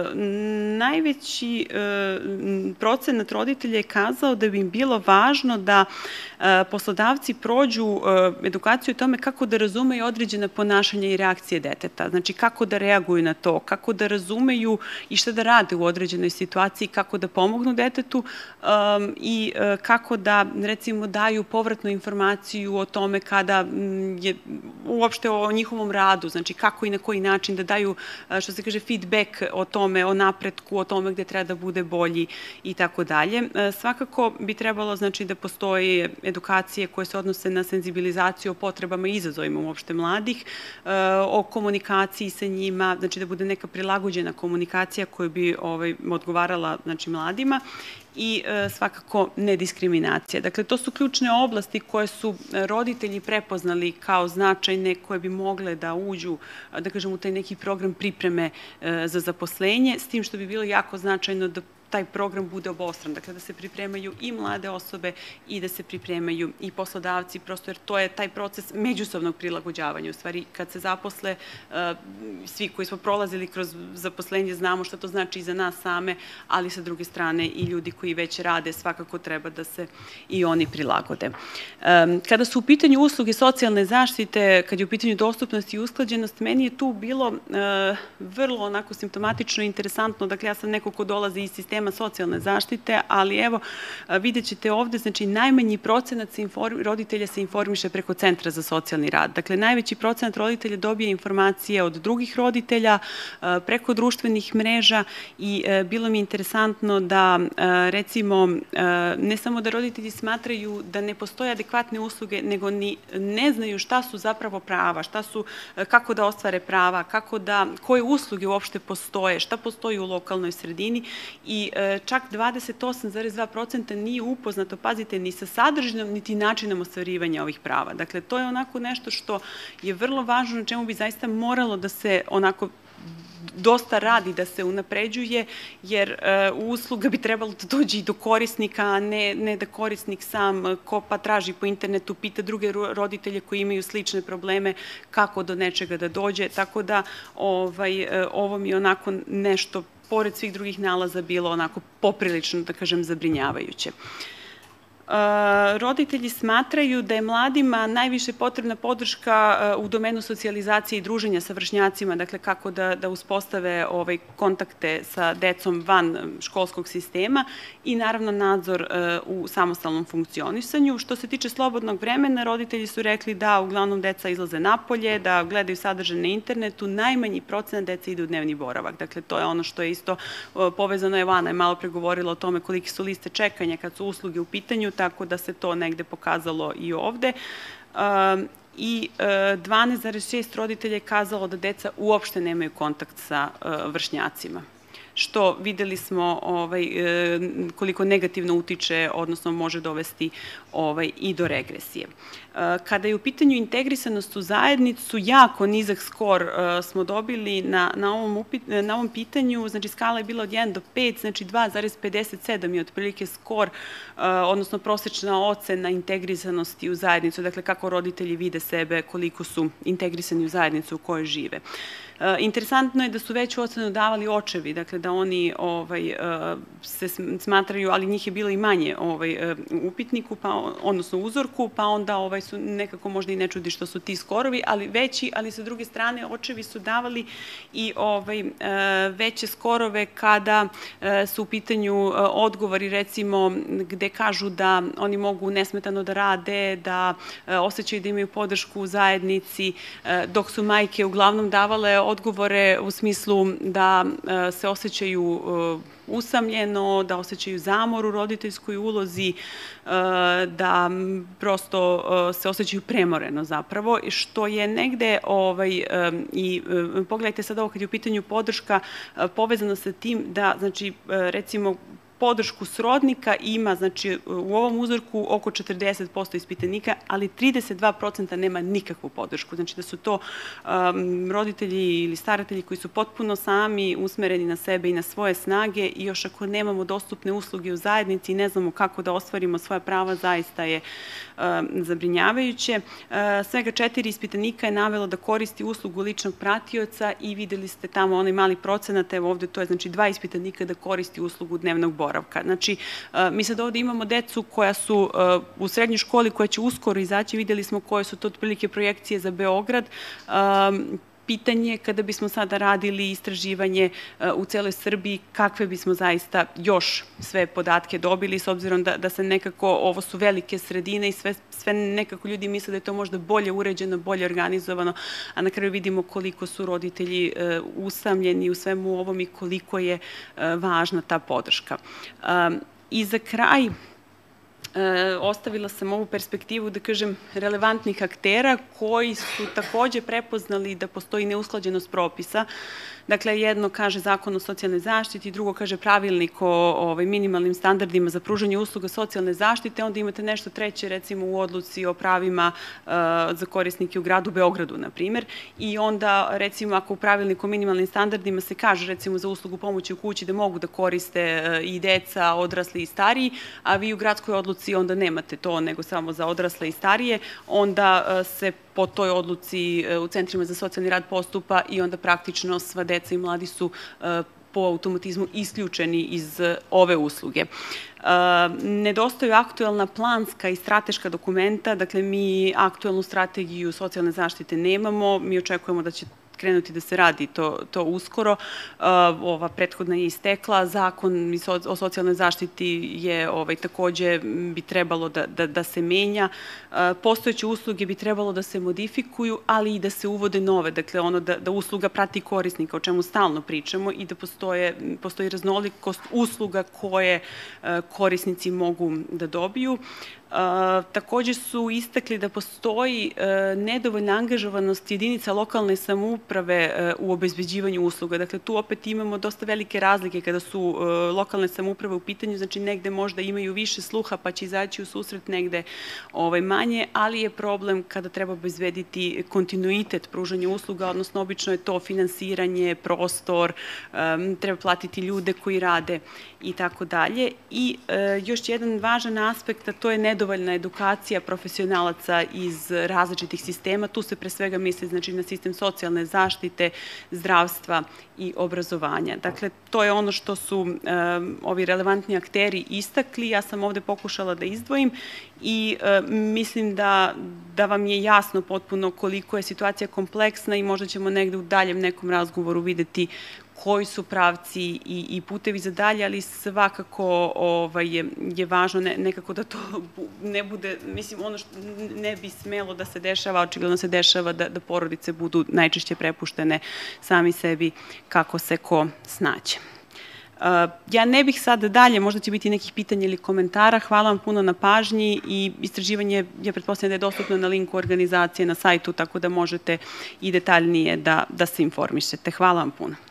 najveći procenat roditelja je kazao da bi im bilo važno da poslodavci prođu edukaciju o tome kako da razumeju određena ponašanja i reakcije deteta, znači kako da reaguju na to, kako da razumeju i šta da rade u određenoj situaciji, kako da pomognu detetu i kako da, recimo, daju povratnu informaciju o tome kada je uopšte o njihovom radu, znači kako i na koji način da daju, što se kaže, feedback o tome, o napretku, o tome gde treba da bude bolji i tako dalje. Svakako bi trebalo, znači, da postoje edukacije koje se odnose na senzibilizaciju o potrebama i izazovima uopšte mladih, o komunikaciji sa njima, znači da bude neka prilagođena komunikacija koja bi odgovarala, znači, mladima i svakako nediskriminacija. Dakle, to su ključne oblasti koje su roditelji prepoznali kao značajne, koje bi mogle da uđu, da kažem, u taj neki program pripreme za zaposlenje, s tim što bi bilo jako značajno da taj program bude obostran, dakle da se pripremaju i mlade osobe i da se pripremaju i poslodavci, prosto jer to je taj proces međusobnog prilagođavanja. U stvari, kad se zaposle, svi koji smo prolazili kroz zaposlenje znamo šta to znači i za nas same, ali sa druge strane i ljudi koji već rade svakako treba da se i oni prilagode. Kada su u pitanju usluge socijalne zaštite, kad je u pitanju dostupnost i usklađenost, meni je tu bilo vrlo onako simptomatično i interesantno. Dakle, ja sam neko ko dolazi iz sistema socijalne zaštite, ali evo, vidjet ćete ovde, znači najmanji procenat roditelja se informiše preko Centra za socijalni rad. Dakle, najveći procenat roditelja dobije informacije od drugih roditelja, preko društvenih mreža i bilo mi je interesantno da, recimo, ne samo da roditelji smatraju da ne postoje adekvatne usluge, nego ni ne znaju šta su zapravo prava, kako da ostvare prava, koje usluge uopšte postoje, šta postoji u lokalnoj sredini i čak 28,2% nije upoznato, pazite, ni sa sadržinom, niti načinom ostvarivanja ovih prava. Dakle, to je onako nešto što je vrlo važno, na čemu bi zaista moralo da se onako dosta radi, da se unapređuje, jer usluga bi trebalo da dođe i do korisnika, a ne da korisnik sam pa traži po internetu, pita druge roditelje koji imaju slične probleme kako do nečega da dođe, tako da ovo mi je onako nešto, pored svih drugih nalaza, bilo onako poprilično, da kažem, zabrinjavajuće. Roditelji smatraju da je mladima najviše potrebna podrška u domenu socijalizacije i druženja sa vršnjacima, dakle kako da uspostave kontakte sa decom van školskog sistema i naravno nadzor u samostalnom funkcionisanju. Što se tiče slobodnog vremena, roditelji su rekli da uglavnom deca izlaze napolje, da gledaju sadržaj na internetu, najmanji procenat deca ide u dnevni boravak. Dakle, to je ono što je isto povezano, evo Ana je malo pregovorila o tome koliki su liste čekanja kad su usluge u pitanju, tako da se to negde pokazalo i ovde. I 12,6 roditelja je kazalo da deca uopšte nemaju kontakt sa vršnjacima, što videli smo koliko negativno utiče, odnosno može dovesti i do regresije. Kada je u pitanju integrisanost u zajednicu, jako nizak skor smo dobili na ovom pitanju, znači skala je bila od 1 do 5, znači 2,57 je otprilike skor, odnosno prosečna ocena integrisanosti u zajednicu, dakle kako roditelji vide sebe, koliko su integrisani u zajednicu u kojoj žive. Interesantno je da su veću ocenu davali očevi, dakle da oni se smatraju, ali njih je bilo i manje upitniku, odnosno uzorku, pa onda su nekako možda i ne čudi što su ti skorovi, ali veći, ali sa druge strane očevi su davali i veće skorove kada su u pitanju odgovori, recimo gde kažu da oni mogu nesmetano da rade, da osjećaju da imaju podršku u zajednici, dok su majke uglavnom davale odgovore u smislu da se osjećaju usamljeno, da osjećaju zamor u roditeljskoj ulozi, da prosto se osjećaju premoreno zapravo, što je negde, i pogledajte sad ovo kad je u pitanju podrška, povezano sa tim da, znači, recimo, podršku srodnika ima, znači, u ovom uzorku oko 40% ispitanika, ali 32% nema nikakvu podršku. Znači da su to roditelji ili staratelji koji su potpuno sami usmereni na sebe i na svoje snage i još ako nemamo dostupne usluge u zajednici i ne znamo kako da ostvarimo svoja prava, zaista je zabrinjavajuće. Svega 4 ispitanika je navelo da koristi uslugu ličnog pratioca i videli ste tamo onaj mali procenat, evo ovde to je znači 2 ispitanika da koristi uslugu dnevnog boravka. Znači, mi sad ovde imamo decu koja su u srednjoj školi, koja će uskoro izaći, videli smo koje su to otprilike projekcije za Beograd. Pitanje kada bismo sada radili istraživanje u celoj Srbiji, kakve bismo zaista još sve podatke dobili, s obzirom da se nekako, ovo su velike sredine i sve nekako ljudi misle da je to možda bolje uređeno, bolje organizovano, a na kraju vidimo koliko su roditelji usamljeni u svemu ovom i koliko je važna ta podrška. I za kraj, ostavila sam ovu perspektivu, da kažem, relevantnih aktera koji su takođe prepoznali da postoji neusklađenost propisa. Dakle, jedno kaže Zakon o socijalnoj zaštiti, drugo kaže Pravilnik o minimalnim standardima za pružanje usluga socijalne zaštite, onda imate nešto treće, recimo u odluci o pravima za korisnike u gradu Beogradu, na primjer, i onda, recimo, ako u Pravilniku o minimalnim standardima se kaže, recimo, za uslugu pomoći u kući da mogu da koriste i deca, odrasli i stariji, a vi u gradskoj odluci onda nemate to, nego samo za odrasle i starije, onda se po toj odluci u centrima za socijalni rad postupa i onda praktično sva deca i mladi su po automatizmu isključeni iz ove usluge. Nedostaju aktuelna planska i strateška dokumenta, dakle mi aktuelnu strategiju socijalne zaštite nemamo, mi očekujemo da će krenuti da se radi to uskoro. Ova prethodna je istekla. Zakon o socijalnoj zaštiti je takođe bi trebalo da se menja. Postojeće usluge bi trebalo da se modifikuju, ali i da se uvode nove. Dakle, ono da usluga prati korisnika, o čemu stalno pričamo, i da postoji raznolikost usluga koje korisnici mogu da dobiju. Takođe su istakli da postoji nedovoljna angažovanost jedinica lokalne samouprave u obezbeđivanju usluga. Dakle, tu opet imamo dosta velike razlike kada su lokalne samouprave u pitanju, znači negde možda imaju više sluha pa će izaći u susret, negde manje, ali je problem kada treba obezbediti kontinuitet pružanja usluga, odnosno obično je to finansiranje, prostor, treba platiti ljude koji rade i tako dalje. I još jedan važan aspekt, a to je nedovoljna edukacija profesionalaca iz različitih sistema. Tu se pre svega misli, znači, na sistem socijalne zaštite, zdravstva i obrazovanja. Dakle, to je ono što su ovi relevantni akteri istakli. Ja sam ovde pokušala da izdvojim i mislim da vam je jasno potpuno koliko je situacija kompleksna i možda ćemo negde u daljem nekom razgovoru videti koji su pravci i putevi za dalje, ali svakako je važno nekako da to ne bude, mislim, ono što ne bi smelo da se dešava, očigledno se dešava da porodice budu najčešće prepuštene sami sebi kako se ko snađe. Ja ne bih sad dalje, možda će biti nekih pitanja ili komentara. Hvala vam puno na pažnji i istraživanje, ja pretpostavljam da je dostupno na linku organizacije na sajtu, tako da možete i detaljnije da se informišete. Hvala vam puno.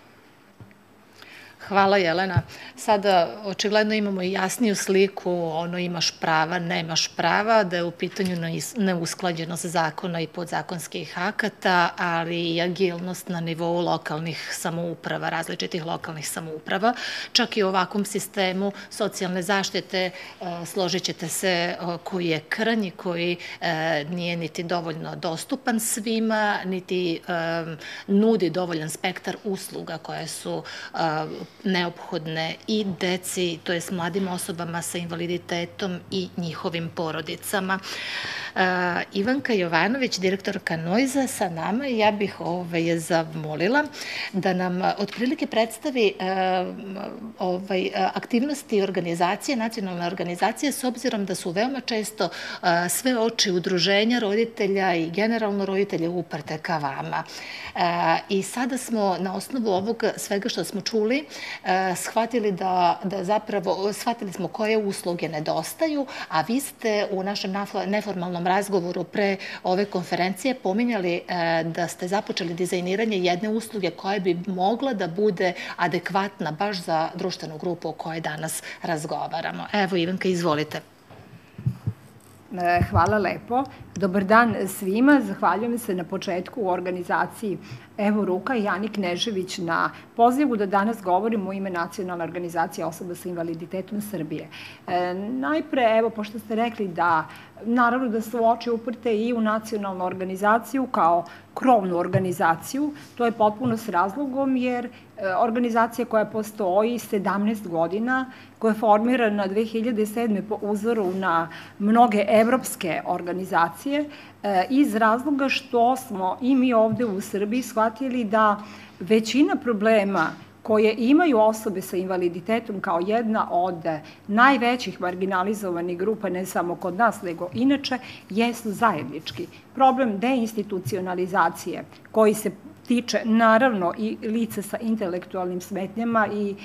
Hvala, Jelena. Sada očigledno imamo i jasniju sliku, ono imaš prava, nemaš prava, da je u pitanju neusklađenost zakona i podzakonskih akata, ali i agilnost na nivou lokalnih samouprava, različitih lokalnih samouprava. Čak i u ovakvom sistemu socijalne zaštite, složit ćete se, koji je krnji, koji nije niti dovoljno dostupan svima, niti nudi dovoljan spektar usluga koje su neophodne i deci, to jest mladim osobama sa invaliditetom i njihovim porodicama. Ivanka Jovanović, direktorka NOIZ-a, sa nama i ja bih je zamolila da nam otprilike predstavi aktivnosti organizacije, nacionalne organizacije, s obzirom da su veoma često sve oči udruženja roditelja i generalno roditelja uprte ka vama. I sada smo na osnovu ovog svega što smo čuli shvatili da zapravo, shvatili smo koje usluge nedostaju, a vi ste u našem neformalnom razgovoru pre ove konferencije pominjali da ste započeli dizajniranje jedne usluge koja bi mogla da bude adekvatna baš za društvenu grupu o kojoj danas razgovaramo. Evo, Ivanka, izvolite. Hvala lepo. Dobar dan svima. Zahvaljujem se na početku u organizaciji Evo ruka i Ani Knežević na pozivu da danas govorimo u ime Nacionalne organizacije osoba sa invaliditetom Srbije. Najpre, evo, pošto ste rekli da naravno da su oči uprte i u nacionalnu organizaciju kao krovnu organizaciju, to je potpuno s razlogom jer organizacija koja postoji 17 godina, koja je formirana 2007. po uzoru na mnoge evropske organizacije, iz razloga što smo i mi ovde u Srbiji shvatili da većina problema koje imaju osobe sa invaliditetom kao jedna od najvećih marginalizovanih grupa, ne samo kod nas, nego inače, jesu zajednički. Problem deinstitucionalizacije koji se tiče naravno i lice sa intelektualnim smetnjama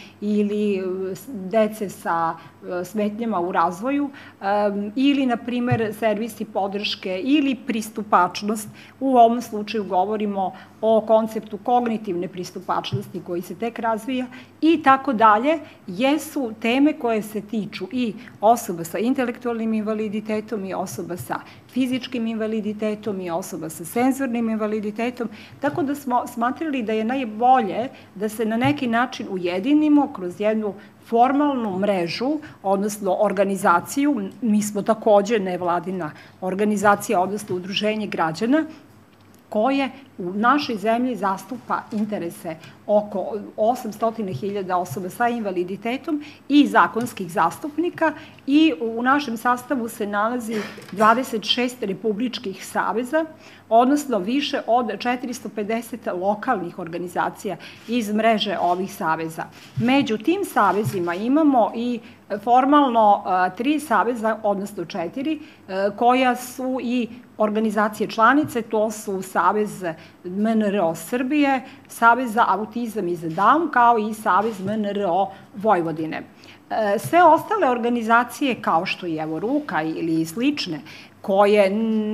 ili dece sa smetnjama u razvoju ili, na primer, servisi podrške ili pristupačnost. U ovom slučaju govorimo o konceptu kognitivne pristupačnosti koji se tek razvija i tako dalje, jesu teme koje se tiču i osoba sa intelektualnim invaliditetom i osoba sa fizičkim invaliditetom i osoba sa senzornim invaliditetom, tako da smo smatrali da je najbolje da se na neki način ujedinimo kroz jednu formalnu mrežu, odnosno organizaciju. Mi smo takođe nevladina organizacija, odnosno udruženje građana, koje u našoj zemlji zastupa interese oko 800.000 osoba sa invaliditetom i zakonskih zastupnika i u našem sastavu se nalazi 26 republičkih saveza, odnosno više od 450 lokalnih organizacija iz mreže ovih saveza. Među tim savezima imamo i formalno 3 saveza, odnosno 4, koja su i organizacije članice, to su Savez MNRO Srbije, Savez za autizam i za Down, kao i Savez MNRO Vojvodine. Sve ostale organizacije, kao što je Evo Ruka ili slične, koje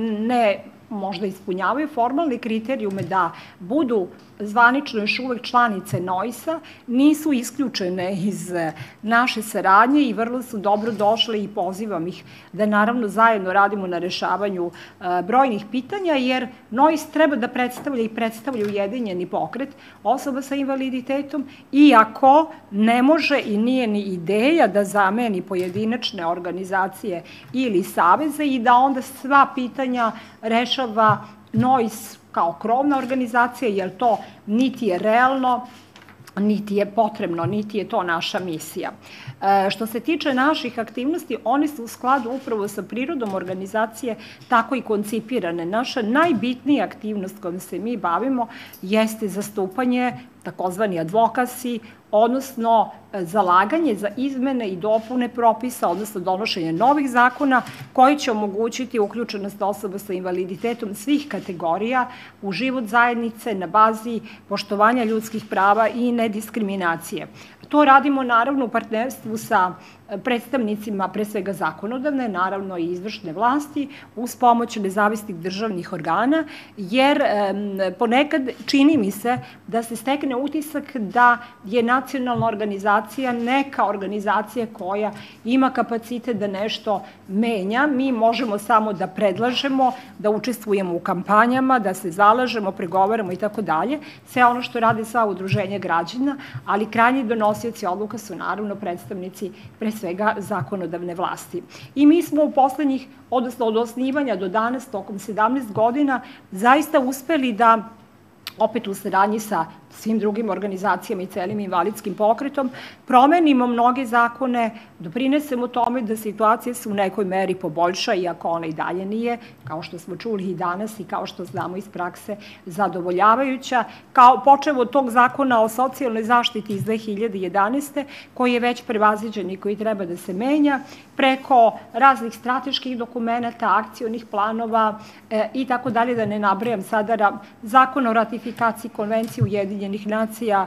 ne možda ispunjavaju formalne kriterijume da budu zvanično još uvek članice NOIS-a, nisu isključene iz naše saradnje i vrlo su dobro došle i pozivam ih da naravno zajedno radimo na rešavanju brojnih pitanja, jer NOIS treba da predstavlja i predstavlja ujedinjeni pokret osoba sa invaliditetom, iako ne može i nije ni ideja da zameni pojedinačne organizacije ili saveze i da onda sva pitanja rešava NOIS kao krovna organizacija, jer to niti je realno, niti je potrebno, niti je to naša misija. Što se tiče naših aktivnosti, one su u skladu upravo sa prirodom organizacije tako i koncipirane. Naša najbitnija aktivnost kojom se mi bavimo jeste zastupanje, takozvani advokasi, odnosno zalaganje za izmene i dopune propisa, odnosno donošenje novih zakona koji će omogućiti uključenost osoba sa invaliditetom svih kategorija u život zajednice na bazi poštovanja ljudskih prava i nediskriminacije. To radimo naravno u partnerstvu sa predstavnicima pre svega zakonodavne, naravno i izvršne vlasti, uz pomoć nezavisnih državnih organa, jer ponekad čini mi se da se stekne utisak da je nacionalna organizacija neka organizacija koja ima kapacitet da nešto menja. Mi možemo samo da predlažemo, da učestvujemo u kampanjama, da se zalažemo, pregovaramo i tako dalje. Sve ono što rade sva udruženja građana, ali krajnji donosioci odluka su naravno predstavnici pre svega zakonodavne vlasti. I mi smo u poslednjih, odnosno od osnivanja do danas, tokom 17 godina, zaista uspeli da opet u saradnji sa svim drugim organizacijama i celim invalidskim pokretom, promenimo mnoge zakone, doprinesemo tome da situacija se u nekoj meri poboljša, iako ona i dalje nije, kao što smo čuli i danas i kao što znamo iz prakse, zadovoljavajuća, počev od tog zakona o socijalnoj zaštiti iz 2011. koji je već prevaziđen i koji treba da se menja, preko raznih strateških dokumenta, akcionih planova i tako dalje, da ne nabrajam sada, zakon o ratifikaciji konvencije Ujedinjenih nacija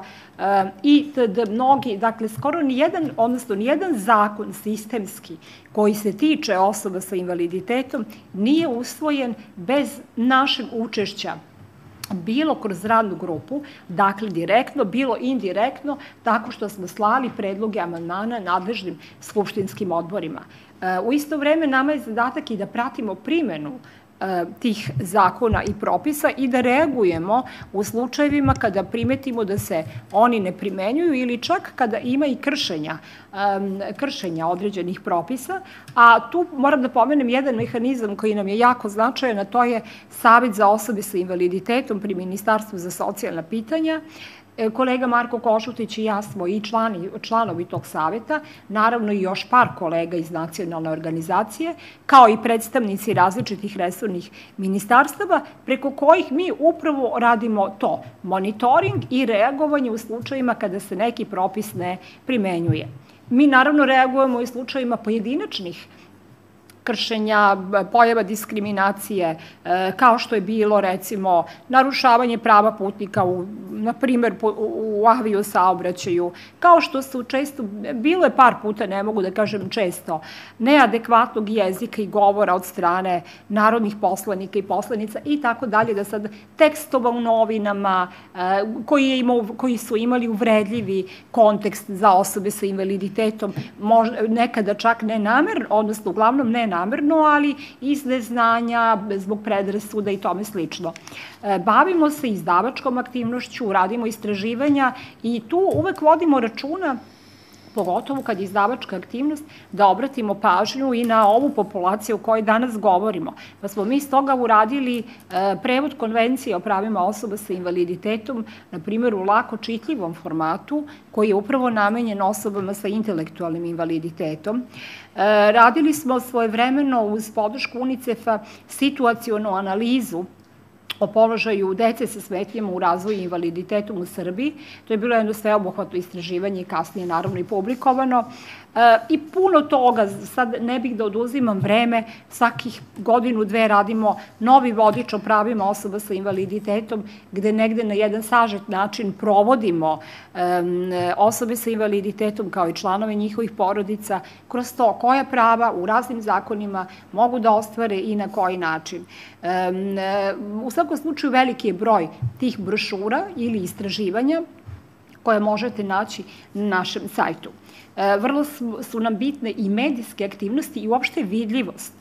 i mnogi, dakle, skoro nijedan, odnosno nijedan zakon sistemski koji se tiče osoba sa invaliditetom nije usvojen bez našeg učešća, bilo kroz radnu grupu, dakle direktno, bilo indirektno, tako što smo slali predloge amandmana nadležnim skupštinskim odborima. U isto vreme nama je zadatak i da pratimo primenu tih zakona i propisa i da reagujemo u slučajevima kada primetimo da se oni ne primenjuju ili čak kada ima i kršenja određenih propisa. A tu moram da pomenem jedan mehanizam koji nam je jako značajan, a to je Savet za osobe sa invaliditetom pri Ministarstvu za socijalna pitanja. Kolega Marko Košutić i ja smo i članovi tog saveta, naravno i još par kolega iz nacionalne organizacije, kao i predstavnici različitih resornih ministarstava, preko kojih mi upravo radimo to, monitoring i reagovanje u slučajima kada se neki propis ne primenjuje. Mi naravno reagujemo i u slučajima pojedinačnih kršenja, pojava diskriminacije, kao što je bilo, recimo, narušavanje prava putnika, na primer, u avio saobraćaju, kao što su često, bilo je par puta, ne mogu da kažem često, neadekvatnog jezika i govora od strane narodnih poslanika i poslanica i tako dalje, da sad tekstova u novinama koji su imali uvredljivi kontekst za osobe sa invaliditetom, nekada čak nenamerno, odnosno uglavnom nenamerno, ali iz neznanja, zbog predrasuda i tome slično. Bavimo se izdavačkom aktivnošću, radimo istraživanja i tu uvek vodimo računa, pogotovo kad je izdavačka aktivnost, da obratimo pažnju i na ovu populaciju o kojoj danas govorimo. Pa smo mi stoga uradili prevod konvencije o pravima osoba sa invaliditetom, na primjer u lako čitljivom formatu, koji je upravo namenjen osobama sa intelektualnim invaliditetom. Radili smo svojevremeno uz podršku UNICEF-a situacionu analizu o položaju dece sa smetnjama u razvoju i invaliditetom u Srbiji. To je bilo jedno sveobuhvatno istraživanje i kasnije naravno i publikovano. I puno toga, sad ne bih da oduzimam vreme, svakih godinu, dve radimo novi vodič o pravima osoba sa invaliditetom, gde negde na jedan sažet način provodimo osobe sa invaliditetom kao i članove njihovih porodica kroz to koja prava u raznim zakonima mogu da ostvare i na koji način. U svakom slučaju veliki je broj tih brošura ili istraživanja koje možete naći na našem sajtu. Vrlo su nam bitne i medijske aktivnosti i uopšte vidljivost,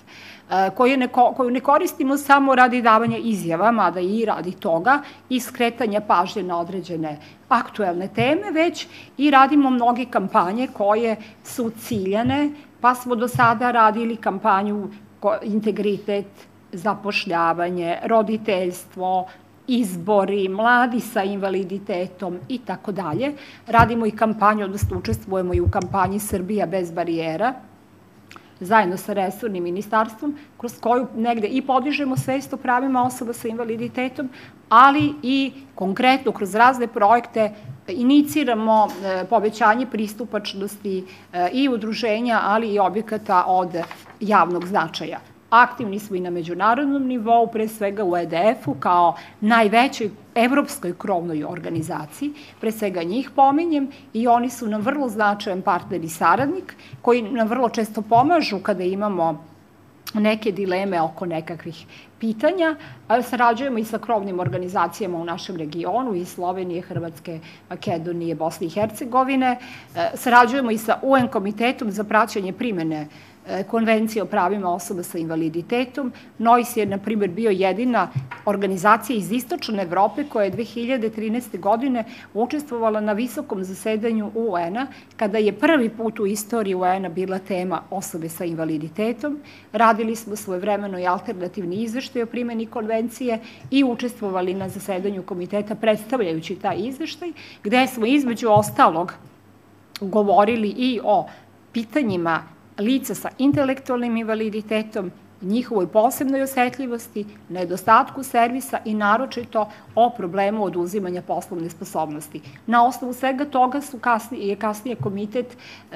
koju ne koristimo samo radi davanja izjava, mada i radi toga, i skretanja pažnje na određene aktuelne teme, već i radimo mnoge kampanje koje su ciljane, pa smo do sada radili kampanju integritet, zapošljavanje, roditeljstvo, izbori, mladi sa invaliditetom i tako dalje. Radimo i kampanju, odnosno učestvujemo i u kampanji Srbija bez barijera, zajedno sa resornim ministarstvom, kroz koju negde i podižemo svest o pravima osoba sa invaliditetom, ali i konkretno kroz razne projekte iniciramo povećanje pristupačnosti i udruženja, ali i objekata od javnog značaja. Aktivni smo i na međunarodnom nivou, pre svega u EDF-u kao najvećoj evropskoj krovnoj organizaciji. Pre svega njih pominjem i oni su nam vrlo značajan partner i saradnik koji nam vrlo često pomažu kada imamo neke dileme oko nekakvih pitanja. Sarađujemo i sa krovnim organizacijama u našem regionu, iz Slovenije, Hrvatske, Makedonije, Bosne i Hercegovine. Sarađujemo i sa UN komitetom za praćenje primene Konvencije o pravima osoba sa invaliditetom. NOIS je, na primjer, bio jedina organizacija iz Istočne Evrope koja je 2013. godine učestvovala na visokom zasedanju UN-a, kada je prvi put u istoriji UN-a bila tema osobe sa invaliditetom. Radili smo svojevremeno i alternativni izveštaj o primjeni konvencije i učestvovali na zasedanju komiteta predstavljajući taj izveštaj, gde smo između ostalog govorili i o pitanjima lica sa intelektualnim invaliditetom, njihovoj posebnoj osetljivosti, nedostatku servisa i naročito o problemu oduzimanja poslovne sposobnosti. Na osnovu svega toga je kasnije komitet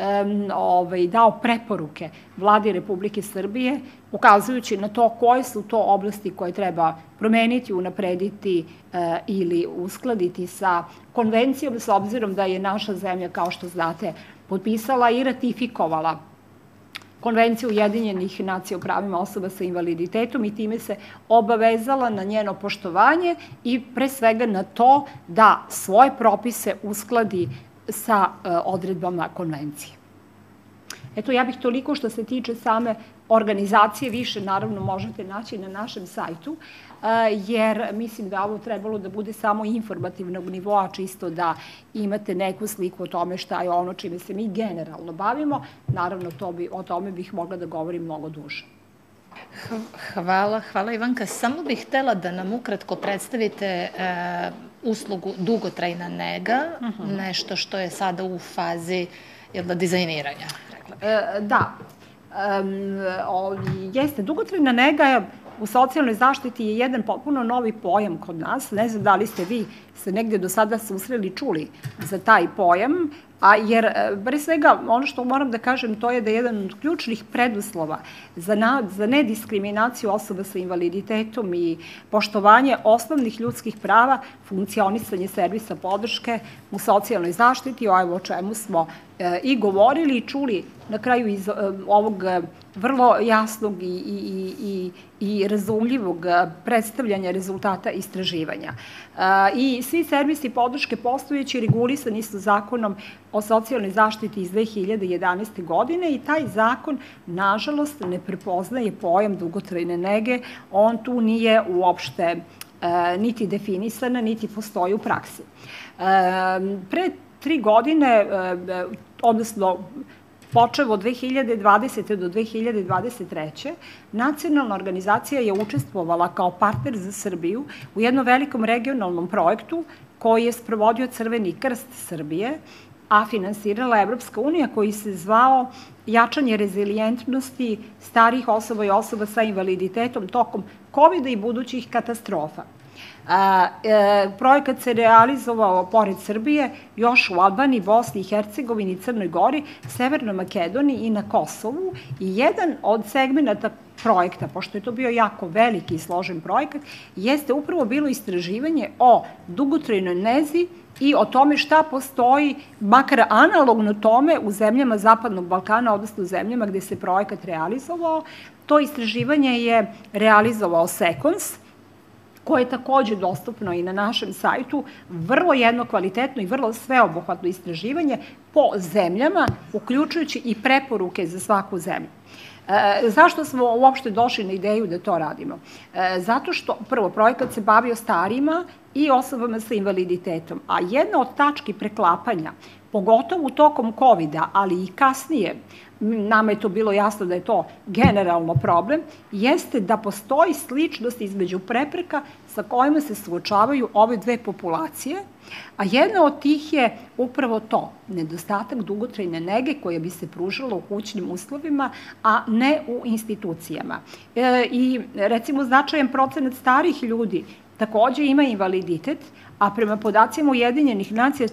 dao preporuke Vladi Republike Srbije, ukazujući na to koje su to oblasti koje treba promeniti, unaprediti ili uskladiti sa konvencijom, s obzirom da je naša zemlja, kao što znate, potpisala i ratifikovala Konvenciju Ujedinjenih nacija o pravima osoba sa invaliditetom i time se obavezala na njeno poštovanje i pre svega na to da svoje propise uskladi sa odredbama konvencije. Eto, ja bih toliko što se tiče same organizacije, više naravno možete naći na našem sajtu, jer mislim da ovo trebalo da bude samo informativnog nivoa, čisto da imate neku sliku o tome šta je ono čime se mi generalno bavimo. Naravno, o tome bih mogla da govorim mnogo duže. Hvala Ivanka. Samo bih htela da nam ukratko predstavite uslugu dugotrajna nega, nešto što je sada u fazi dizajniranja. Da, jeste, dugotrajna nega u socijalnoj zaštiti je jedan potpuno novi pojam kod nas. Ne znam da li ste vi se negde do sada susreli, čuli za taj pojam, jer pre svega ono što moram da kažem to je da je jedan od ključnih preduslova za nediskriminaciju osoba sa invaliditetom i poštovanje osnovnih ljudskih prava, funkcionisanje servisa podrške u socijalnoj zaštiti, o čemu smo i govorili i čuli na kraju iz ovog vrlo jasnog i razumljivog predstavljanja rezultata istraživanja. I svi servisi podrške postojeći regulisani su zakonom o socijalnoj zaštiti iz 2011. godine i taj zakon, nažalost, ne prepoznaje pojam dugotrajne nege. On tu nije uopšte niti definisana, niti postoji u praksi. Pre 3 godine, odnosno počev od 2020. do 2023. nacionalna organizacija je učestvovala kao partner za Srbiju u jednom velikom regionalnom projektu koji je sprovodio Crveni krst Srbije, a finansirala Evropska unija, koji se zvao Jačanje rezilijentnosti starijih osoba i osoba sa invaliditetom tokom COVID-a i budućih katastrofa. Projekat se realizovao pored Srbije još u Albaniji, Bosni i Hercegovini, Crnoj Gori, Severnoj Makedoniji i na Kosovu. I jedan od segmenata projekta, pošto je to bio jako veliki i složen projekat, jeste upravo bilo istraživanje o dugotrajnoj nezi i o tome šta postoji, makar analogno tome, u zemljama Zapadnog Balkana, odnosno u zemljama gde se projekat realizovao. To istraživanje je realizovao Sekons, koje je takođe dostupno i na našem sajtu, vrlo jedno kvalitetno i vrlo sveobuhvatno istraživanje po zemljama, uključujući i preporuke za svaku zemlju. Zašto smo uopšte došli na ideju da to radimo? Zato što, prvo, projekat se bavio starijima i osobama sa invaliditetom, a jedna od tački preklapanja, pogotovo tokom COVID-a, ali i kasnije, nama je to bilo jasno da je to generalno problem, jeste da postoji sličnost između prepreka sa kojima se suočavaju ove dve populacije, a jedna od tih je upravo to, nedostatak dugotrajne nege koja bi se pružala u kućnim uslovima, a ne u institucijama. I recimo značajan procenat starih ljudi takođe ima invaliditet, a prema podacima Ujedinjenih nacija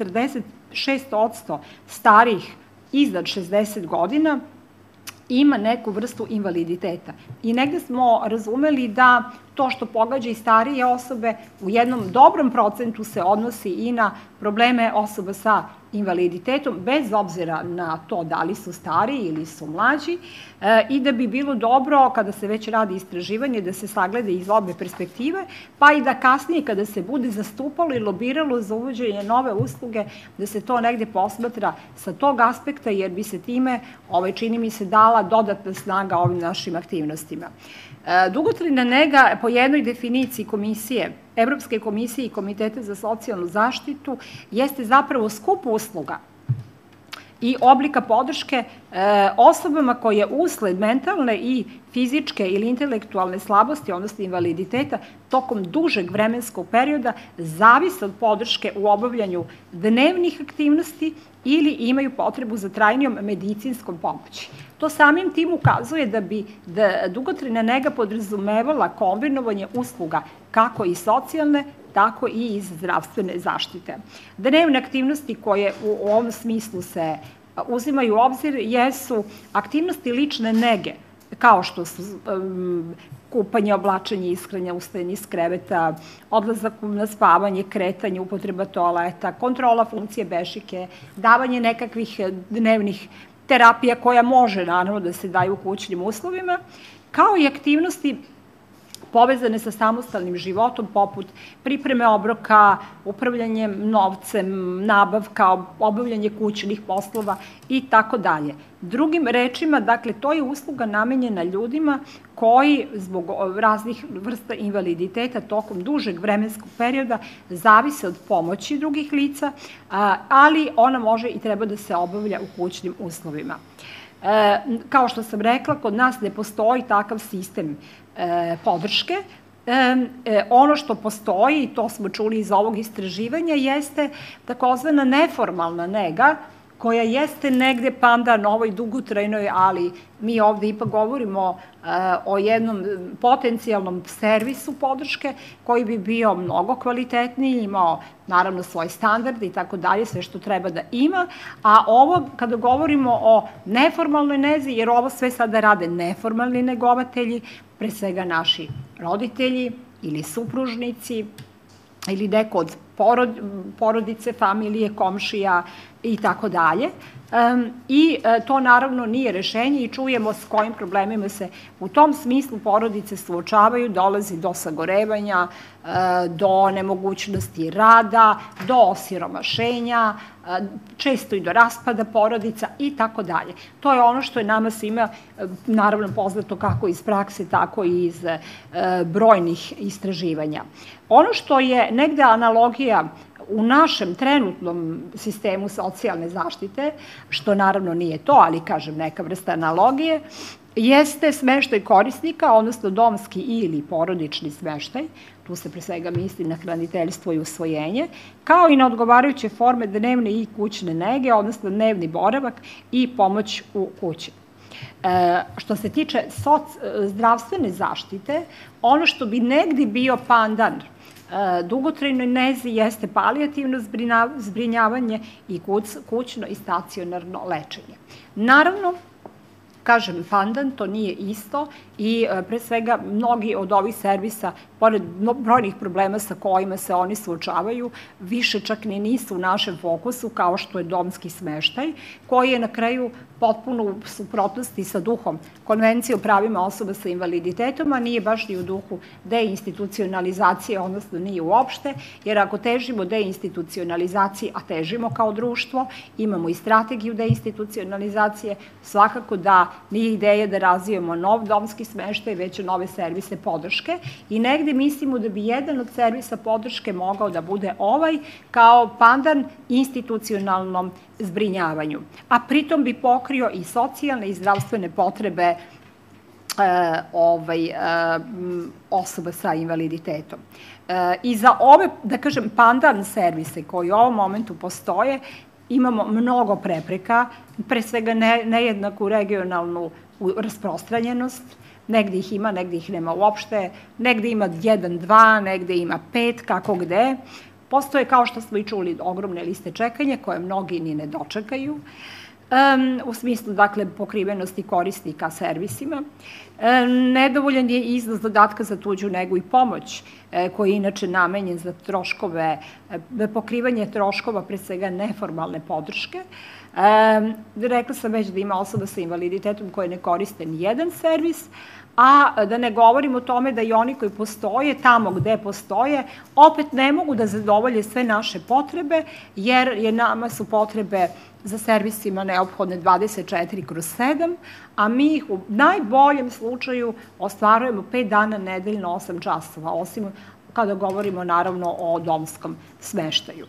46% starih iznad 60 godina ima neku vrstu invaliditeta. I negde smo razumeli da to što pogađa i starije osobe u jednom dobrom procentu se odnosi i na probleme osoba sa invaliditetom, bez obzira na to da li su stariji ili su mlađi, i da bi bilo dobro, kada se već radi istraživanje, da se sagleda iz obe perspektive, pa i da kasnije, kada se bude zastupalo i lobiralo za uvođenje nove usluge, da se to negde posmatra sa tog aspekta, jer bi se time, čini mi se, dala dodatna snaga ovim našim aktivnostima. Dugotrajna nega, po jednoj definiciji Evropske komisije i Komiteta za socijalnu zaštitu, jeste zapravo skup usluga i oblika podrške osobama koje usled mentalne i fizičke ili intelektualne slabosti, odnosno invaliditeta, tokom dužeg vremenskog perioda zavise od podrške u obavljanju dnevnih aktivnosti ili imaju potrebu za trajnijom medicinskom pomoći. To samim tim ukazuje da bi dugotrajna nega podrazumevala kombinovanje usluga kako i socijalne, tako i iz zdravstvene zaštite. Dnevne aktivnosti koje u ovom smislu se uzimaju u obzir jesu aktivnosti lične nege, kao što su kupanje, oblačenje, ishrana, ustajanje iz kreveta, odlazak na spavanje, kretanje, upotreba toaleta, kontrola funkcije bešike, davanje nekakvih dnevnih terapija koja može, naravno, da se daju u kućnim uslovima, kao i aktivnosti povezane sa samostalnim životom, poput pripreme obroka, upravljanjem novcem, nabavka, obavljanje kućnih poslova i tako dalje. Drugim rečima, dakle, to je usluga namenjena ljudima koji zbog raznih vrsta invaliditeta tokom dužeg vremenskog perioda zavise od pomoći drugih lica, ali ona može i treba da se obavlja u kućnim uslovima. Kao što sam rekla, kod nas ne postoji takav sistem podrške. Ono što postoji, i to smo čuli iz ovog istraživanja, jeste takozvana neformalna nega, koja jeste negde pandan ovoj dugotrajnoj, ali mi ovde ipak govorimo o jednom potencijalnom servisu podrške koji bi bio mnogo kvalitetniji, imao naravno svoj standard i tako dalje, sve što treba da ima, a ovo kada govorimo o neformalnoj nezi, jer ovo sve sada rade neformalni negovatelji, pre svega naši roditelji ili supružnici ili neko od porodice, familije, komšija i tako dalje. I to naravno nije rešenje i čujemo s kojim problemima se u tom smislu porodice suočavaju, dolazi do sagorevanja, do nemogućnosti rada, do osiromašenja, često i do raspada porodica i tako dalje. To je ono što je nama svima naravno poznato kako iz prakse, tako i iz brojnih istraživanja. Ono što je negde analogija u našem trenutnom sistemu socijalne zaštite, što naravno nije to, ali kažem neka vrsta analogije, jeste smeštaj korisnika, odnosno domski ili porodični smeštaj, tu se pre svega misli na hraniteljstvo i usvojenje, kao i na odgovarajuće forme dnevne i kućne nege, odnosno dnevni boravak i pomoć u kući. Što se tiče zdravstvene zaštite, ono što bi negdje bio pandan dugotrajnoj nezi jeste palijativno zbrinjavanje i kućno i stacionarno lečenje. Naravno, kažem, pandan, to nije isto i pre svega mnogi od ovih servisa, pored brojnih problema sa kojima se oni suočavaju, više čak ni nisu u našem fokusu kao što je domski smeštaj, koji je na kraju potpuno u suprotnosti sa duhom Konvencije o pravima osoba sa invaliditetom, a nije baš ni u duhu deinstitucionalizacije, odnosno nije uopšte, jer ako težimo deinstitucionalizaciji, a težimo kao društvo, imamo i strategiju deinstitucionalizacije, svakako da nije ideja da razvijemo nov domski smeštaj, već nove servise podrške i negde mislimo da bi jedan od servisa podrške mogao da bude ovaj kao pandan institucionalnom zbrinjavanju. A pritom bi pokrio i socijalne i zdravstvene potrebe osoba sa invaliditetom. I za ove, da kažem, pandan servise koji u ovom momentu postoje, imamo mnogo prepreka, pre svega nejednaku regionalnu rasprostranjenost, negde ih ima, negde ih nema uopšte, negde ima 1, 2, negde ima 5, kako gde. Postoje, kao što smo i čuli, ogromne liste čekanja koje mnogi ni ne dočekaju, u smislu, dakle, pokrivenosti korisnika servisima. Nedovoljan je iznos dodatka za tuđu negu i pomoć, koji je inače namenjen za troškove, pokrivanje troškova, pre svega neformalne podrške. Rekla sam već da ima osoba sa invaliditetom koje ne koriste ni jedan servis, a da ne govorim o tome da i oni koji postoje, tamo gde postoje, opet ne mogu da zadovolje sve naše potrebe, jer nama su potrebe za servisima neophodne 24/7, a mi ih u najboljem slučaju ostvarujemo 5 dana nedeljno, 8 časova, osim kada govorimo naravno o domskom smeštaju.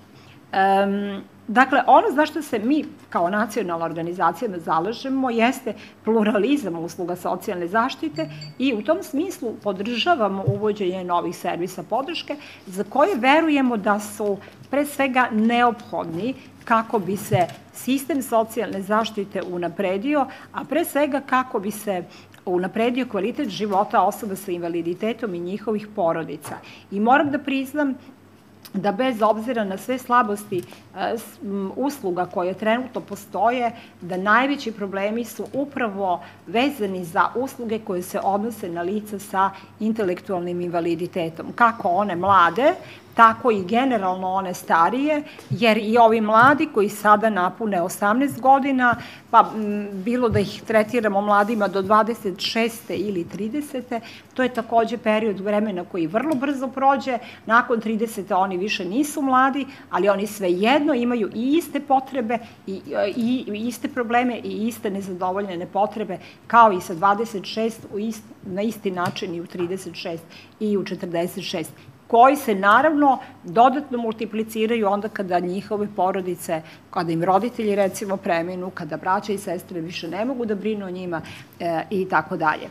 Dakle, ono za što se mi kao nacionalna organizacija zalažemo jeste pluralizam usluga socijalne zaštite i u tom smislu podržavamo uvođenje novih servisa podrške za koje verujemo da su pre svega neophodni kako bi se sistem socijalne zaštite unapredio, a pre svega kako bi se unapredio kvalitet života osoba sa invaliditetom i njihovih porodica. I moram da priznam da bez obzira na sve slabosti usluga koje trenutno postoje, da najveći problemi su upravo vezani za usluge koje se odnose na lica sa intelektualnim invaliditetom. Kako one mlade, tako i generalno one starije, jer i ovi mladi koji sada napune 18 godina, pa bilo da ih tretiramo mladima do 26. ili 30. To je takođe period vremena koji vrlo brzo prođe. Nakon 30. oni više nisu mladi, ali oni svejedno imaju i iste potrebe, i iste probleme i iste nezadovoljene potrebe, kao i sa 26 na isti način i u 36 i u 46. koji se naravno dodatno multipliciraju onda kada njihove porodice, kada im roditelji recimo preminu, kada braća i sestre više ne mogu da brinu o njima i tako dalje.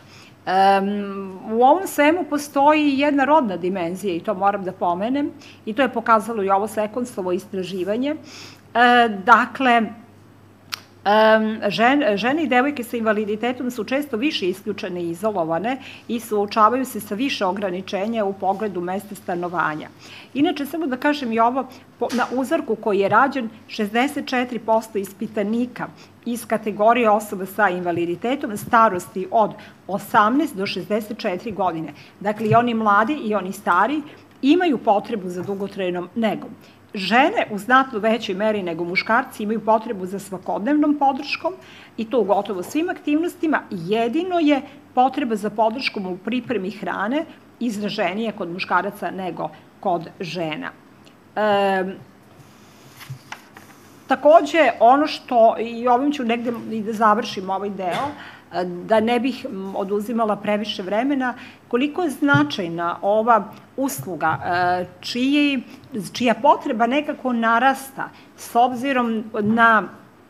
U ovom svemu postoji jedna rodna dimenzija i to moram da pomenem i to je pokazalo i ovo Sekonsovo istraživanje. Dakle, Žene i devojke sa invaliditetom su često više isključene i izolovane i suočavaju se sa više ograničenja u pogledu mesta stanovanja. Inače, samo da kažem i ovo, na uzorku koji je rađen, 64% ispitanika iz kategorije osoba sa invaliditetom starosti od 18 do 64 godine. Dakle, i oni mladi i oni stari imaju potrebu za dugotrajnom negom. Žene u znatno većoj meri nego muškarci imaju potrebu za svakodnevnom podrškom i to u gotovo svim aktivnostima. Jedino je potreba za podrškom u pripremi hrane izraženije kod muškaraca nego kod žena. Takođe, ono što, i ovim ću negde i da završim ovaj deo, da ne bih oduzimala previše vremena, koliko je značajna ova usluga, čija potreba nekako narasta s obzirom na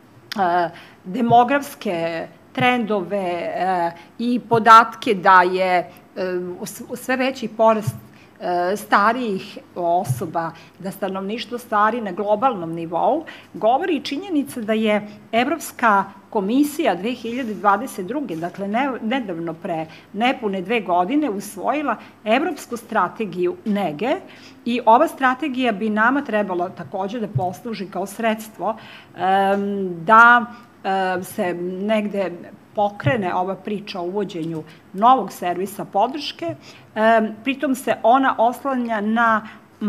demografske trendove i podatke da je sve veći porast starijih osoba, da stanovništvo stari na globalnom nivou, govori činjenica da je Evropska komisija 2022. Dakle nedavno pre nepune 2 godine usvojila Evropsku strategiju nege i ova strategija bi nama trebala takođe da posluži kao sredstvo da se negde pokrene ova priča o uvođenju novog servisa podrške. Pritom se ona oslanja na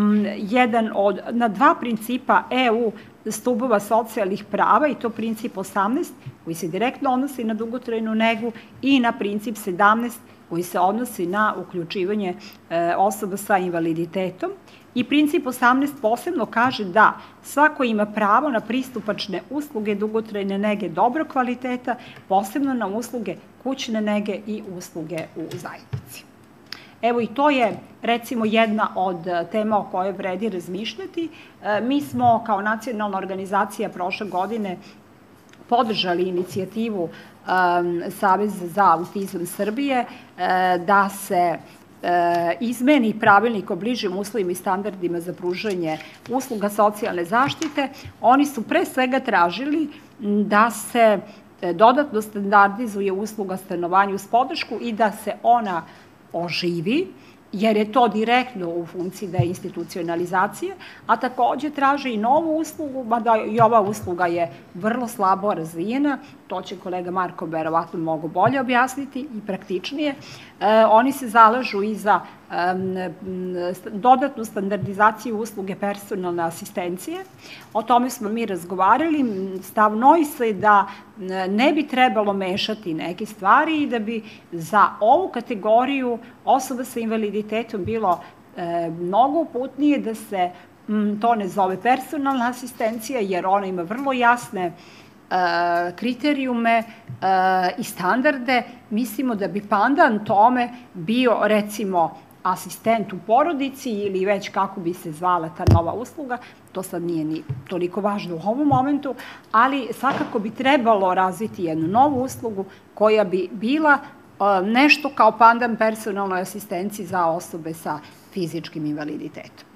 2 principa EU stubova socijalnih prava i to princip 18 koji se direktno odnosi na dugotrajnu negu i na princip 17 koji se odnosi na uključivanje osoba sa invaliditetom. I princip 18 posebno kaže da svako ima pravo na pristupačne usluge dugotrajne nege dobrog kvaliteta, posebno na usluge kućne nege i usluge u zajednici. Evo i to je recimo jedna od tema o kojoj vredi razmišljati. Mi smo kao nacionalna organizacija prošle godine podržali inicijativu Saveza za autizam Srbije da se izmeni pravilnik o bližim uslovima i standardima za pružanje usluga socijalne zaštite. Oni su pre svega tražili da se dodatno standardizuje usluga stanovanja uz podršku i da se ona oživi, jer je to direktno u funkciji da je institucionalizacija, a takođe traže i novu uslugu, mada i ova usluga je vrlo slabo razvijena, to će kolega Marko verovatno mnogo bolje objasniti i praktičnije. Oni se zalažu i za dodatnu standardizaciju usluge personalne asistencije. O tome smo mi razgovarali. Stav NOIS je da ne bi trebalo mešati neke stvari i da bi za ovu kategoriju osoba sa invaliditetom bilo mnogo uputnije da se to ne zove personalna asistencija, jer ona ima vrlo jasne kriterijume i standarde. Mislimo da bi pandan tome bio recimo asistent u porodici ili već kako bi se zvala ta nova usluga. To sad nije ni toliko važno u ovom momentu, ali svakako bi trebalo razviti jednu novu uslugu koja bi bila nešto kao pandan personalnoj asistenciji za osobe sa fizičkim invaliditetom.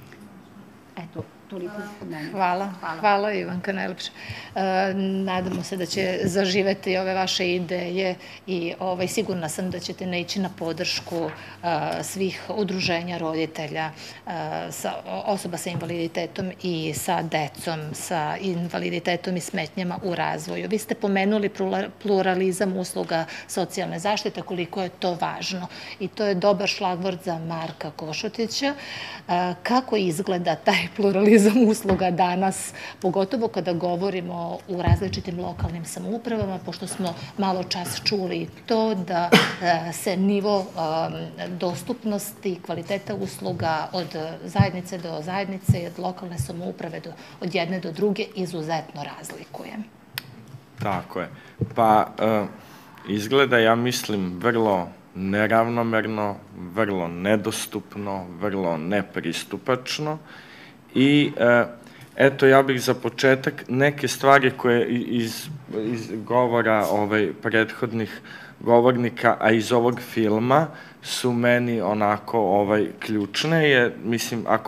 Eto, toliko od mene. Hvala Ivanka najlepše. Nadamo se da će zaživeti ove vaše ideje i sigurna sam da ćete naići na podršku svih udruženja roditelja, osoba sa invaliditetom i sa decom, sa invaliditetom i smetnjama u razvoju. Vi ste pomenuli pluralizam usluga socijalne zaštite, koliko je to važno i to je dobar šlagvort za Marka Košutića. Kako izgleda taj pluralizam usluga danas, pogotovo kada govorimo u različitim lokalnim samoupravama, pošto smo malo čas čuli to da se nivo dostupnosti, kvaliteta usluga od zajednice do zajednice i od lokalne samouprave od jedne do druge izuzetno razlikuje. Tako je. Pa izgleda, ja mislim, vrlo neravnomerno, vrlo nedostupno, vrlo nepristupačno. I eto, ja bih za početak neke stvari koje iz govora prethodnih govornika, a iz ovog filma su meni onako ključne. Mislim, ako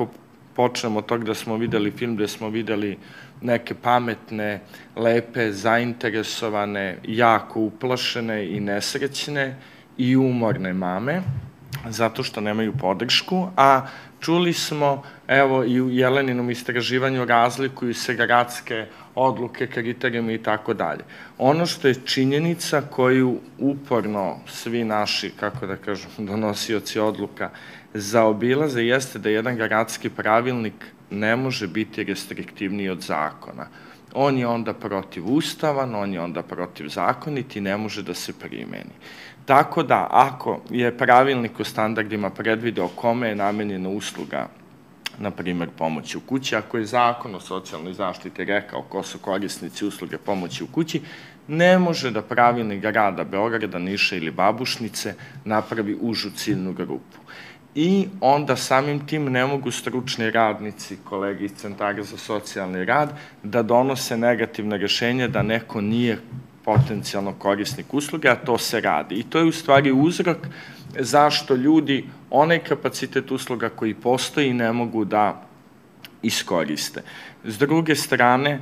počnemo od toga da smo videli film, gde smo videli neke pametne, lepe, zainteresovane, jako uplašene i nesrećne i umorne mame, zato što nemaju podršku, a čuli smo, evo i u Jeleninom istraživanju razlikuju se gradske odluke, kriterijumi i tako dalje. Ono što je činjenica koju uporno svi naši, kako da kažem, donosioci odluka zaobilaze jeste da jedan gradski pravilnik ne može biti restriktivniji od zakona. On je onda protivustavan, on je onda protivzakonit i ne može da se primeni. Tako da, ako je pravilnik o standardima predvideo kome je namenjena usluga, na primjer pomoći u kući, ako je zakon o socijalnoj zaštiti rekao ko su korisnici usluge pomoći u kući, ne može da pravilnik grada Beograda, Niša ili Babušnice napravi užu ciljnu grupu. I onda samim tim ne mogu stručni radnici, kolege iz centara za socijalni rad, da donose negativne rešenje da neko nije potencijalno korisnik usluge, a to se radi. I to je u stvari uzrok zašto ljudi onaj kapacitet usluga koji postoji ne mogu da iskoriste. S druge strane,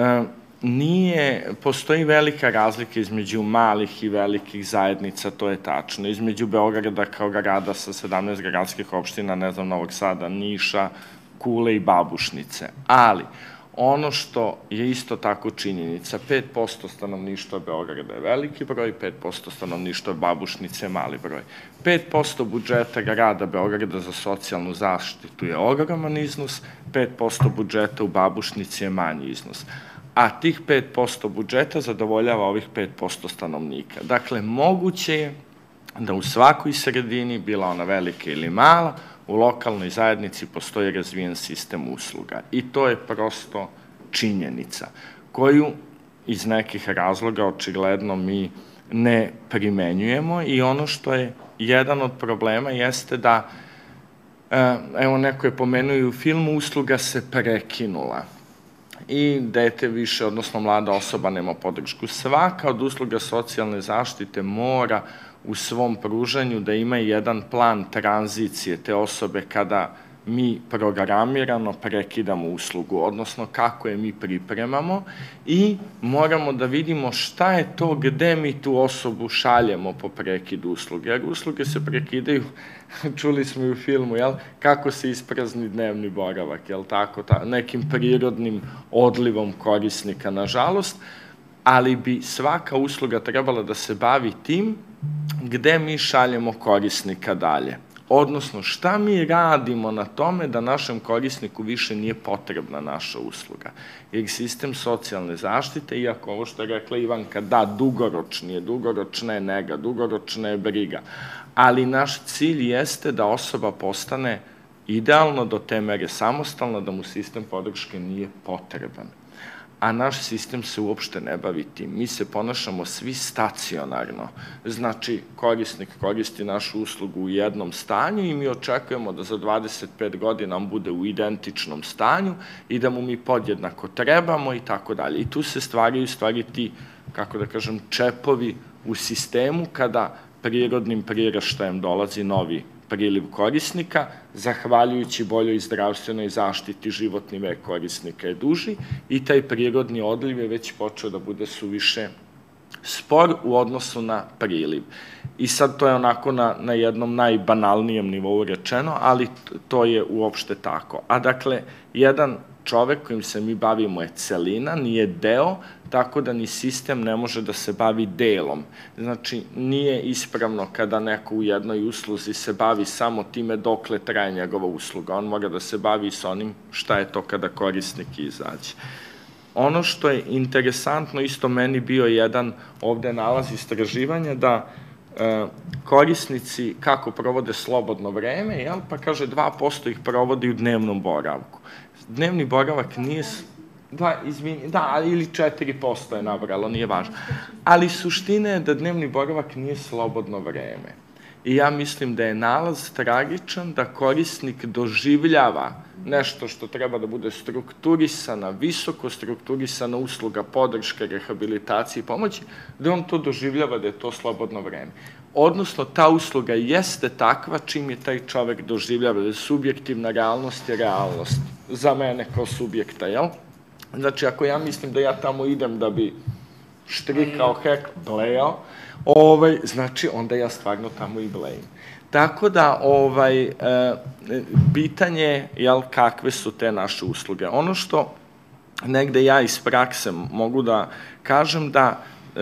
postoji velika razlika između malih i velikih zajednica, to je tačno. Između Beograda kao grada sa 17 gradskih opština, ne znam, Novog Sada, Niša, Kule i Babušnice. Ali, ono što je isto tako činjenica, 5% stanovništva Beograda je veliki broj, 5% stanovništva Babušnice je mali broj. 5% budžeta grada Beograda za socijalnu zaštitu je ogroman iznos, 5% budžeta u Babušnici je manji iznos. A tih 5% budžeta zadovoljava ovih 5% stanovnika. Dakle, moguće je da u svakoj sredini, bila ona velika ili mala, u lokalnoj zajednici postoji razvijen sistem usluga. I to je prosto činjenica, koju iz nekih razloga očigledno mi ne primenjujemo i ono što je jedan od problema jeste da, evo neko je pomenuo i u filmu, usluga se prekinula i dete više, odnosno mlada osoba nema podršku. Svaka od usluga socijalne zaštite mora u svom pružanju da ima jedan plan tranzicije te osobe kada mi programirano prekidamo uslugu, odnosno kako je mi pripremamo i moramo da vidimo šta je to gde mi tu osobu šaljemo po prekidu usluge. Jer usluge se prekidaju, čuli smo i u filmu, kako se isprazni dnevni boravak, tako, nekim prirodnim odlivom korisnika, nažalost, ali bi svaka usluga trebala da se bavi tim gde mi šaljemo korisnika dalje. Odnosno, šta mi radimo na tome da našem korisniku više nije potrebna naša usluga. Jer sistem socijalne zaštite, iako ovo što je rekla Ivanka, da, dugoročna je nega, dugoročna je briga, ali naš cilj jeste da osoba postane idealno do te mere samostalna, da mu sistem podrške nije potreban. A naš sistem se uopšte ne bavi tim. Mi se ponašamo svi stacionarno. Znači, korisnik koristi našu uslugu u jednom stanju i mi očekujemo da za 25 godina on bude u identičnom stanju i da mu mi podjednako trebamo i tako dalje. I tu se stvaraju ti, kako da kažem, čepovi u sistemu kada prirodnim priraštajem dolazi novi priliv korisnika, zahvaljujući boljoj zdravstvenoj zaštiti životni vek korisnika je duži i taj prirodni odliv je već počeo da bude suviše spor u odnosu na priliv. I sad to je onako na jednom najbanalnijem nivou rečeno, ali to je uopšte tako. A dakle, jedan čovek kojim se mi bavimo je celina, nije deo, tako da ni sistem ne može da se bavi delom. Znači, nije ispravno kada neko u jednoj usluzi se bavi samo time dokle traje njegova usluga. On mora da se bavi s onim šta je to kada korisnik izađe. Ono što je interesantno, isto meni bio jedan ovde nalaz istraživanja, da korisnici kako provode slobodno vreme, pa kaže 2% ih provodi u dnevnom boravku. Dnevni boravak nije... ili 4% je nabralo, nije važno. Ali suština je da dnevni boravak nije slobodno vreme. I ja mislim da je nalaz tragičan, da korisnik doživljava nešto što treba da bude strukturisana, visoko strukturisana usluga podrške, rehabilitacije i pomoći, da on to doživljava da je to slobodno vreme. odnosno ta usluga jeste takva čim je taj čovek doživljava, subjektivna realnost je realnost za mene kao subjekta, jel? Znači, ako ja mislim da ja tamo idem da bi štrikao, blejao, znači, onda ja stvarno tamo i blejim. Tako da, pitanje je kakve su te naše usluge. Ono što negde ja iz prakse mogu da kažem da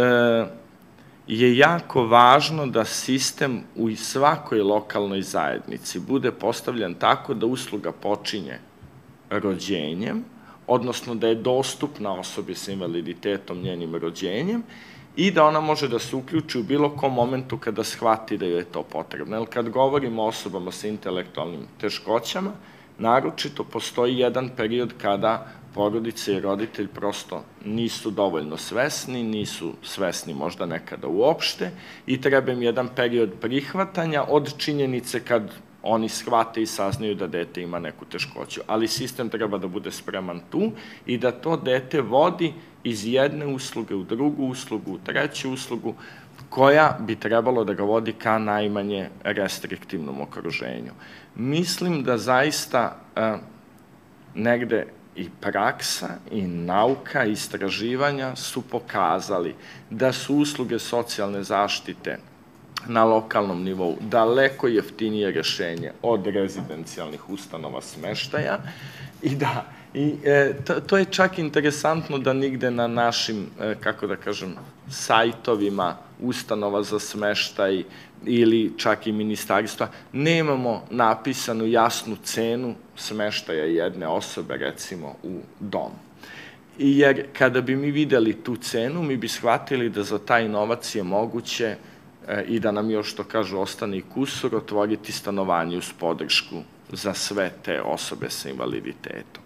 je jako važno da sistem u svakoj lokalnoj zajednici bude postavljen tako da usluga počinje rođenjem, odnosno da je dostupna osobi sa invaliditetom njenim rođenjem i da ona može da se uključi u bilo kom momentu kada shvati da joj je to potrebno. Jer kad govorimo o osobama sa intelektualnim teškoćama, naročito postoji jedan period kada porodice i roditelj prosto nisu dovoljno svesni, nisu svesni možda nekada uopšte i treba im jedan period prihvatanja od činjenice kad oni shvate i saznaju da dete ima neku teškoću. Ali sistem treba da bude spreman tu i da to dete vodi iz jedne usluge u drugu uslugu, u treću uslugu, koja bi trebalo da ga vodi ka najmanje restriktivnom okruženju. Mislim da zaista negde i praksa, i nauka, i istraživanja su pokazali da su usluge socijalne zaštite na lokalnom nivou daleko jeftinije rešenje od rezidencijalnih ustanova smeštaja i da to je čak interesantno da nigde na našim, kako da kažem, sajtovima ustanova za smeštaj ili čak i ministarstva nemamo napisanu jasnu cenu smeštaja jedne osobe, recimo, u domu. Jer kada bi mi videli tu cenu, mi bi shvatili da za taj novac je moguće i da nam još, što kažu, ostane i kusur, otvoriti stanovanje uz podršku za sve te osobe sa invaliditetom.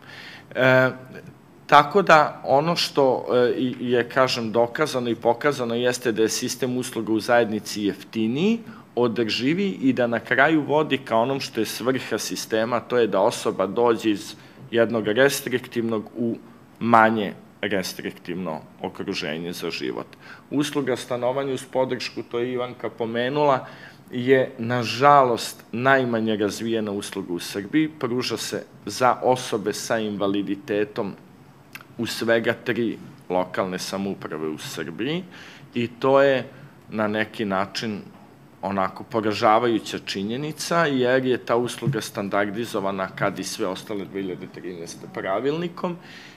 Tako da ono što je, kažem, dokazano i pokazano jeste da je sistem usluga u zajednici jeftiniji, održiviji i da na kraju vodi ka onom što je svrha sistema, to je da osoba dođe iz jednog restriktivnog u manje restriktivno okruženje za život. Usluga stanovanja uz podršku, to je Ivanka pomenula, je, nažalost, najmanje razvijena usluga u Srbiji. Pruža se za osobe sa invaliditetom u svega 3 lokalne samouprave u Srbiji i to je na neki način onako poražavajuća činjenica, jer je ta usluga standardizovana kad i sve ostale 2013. pravilnikom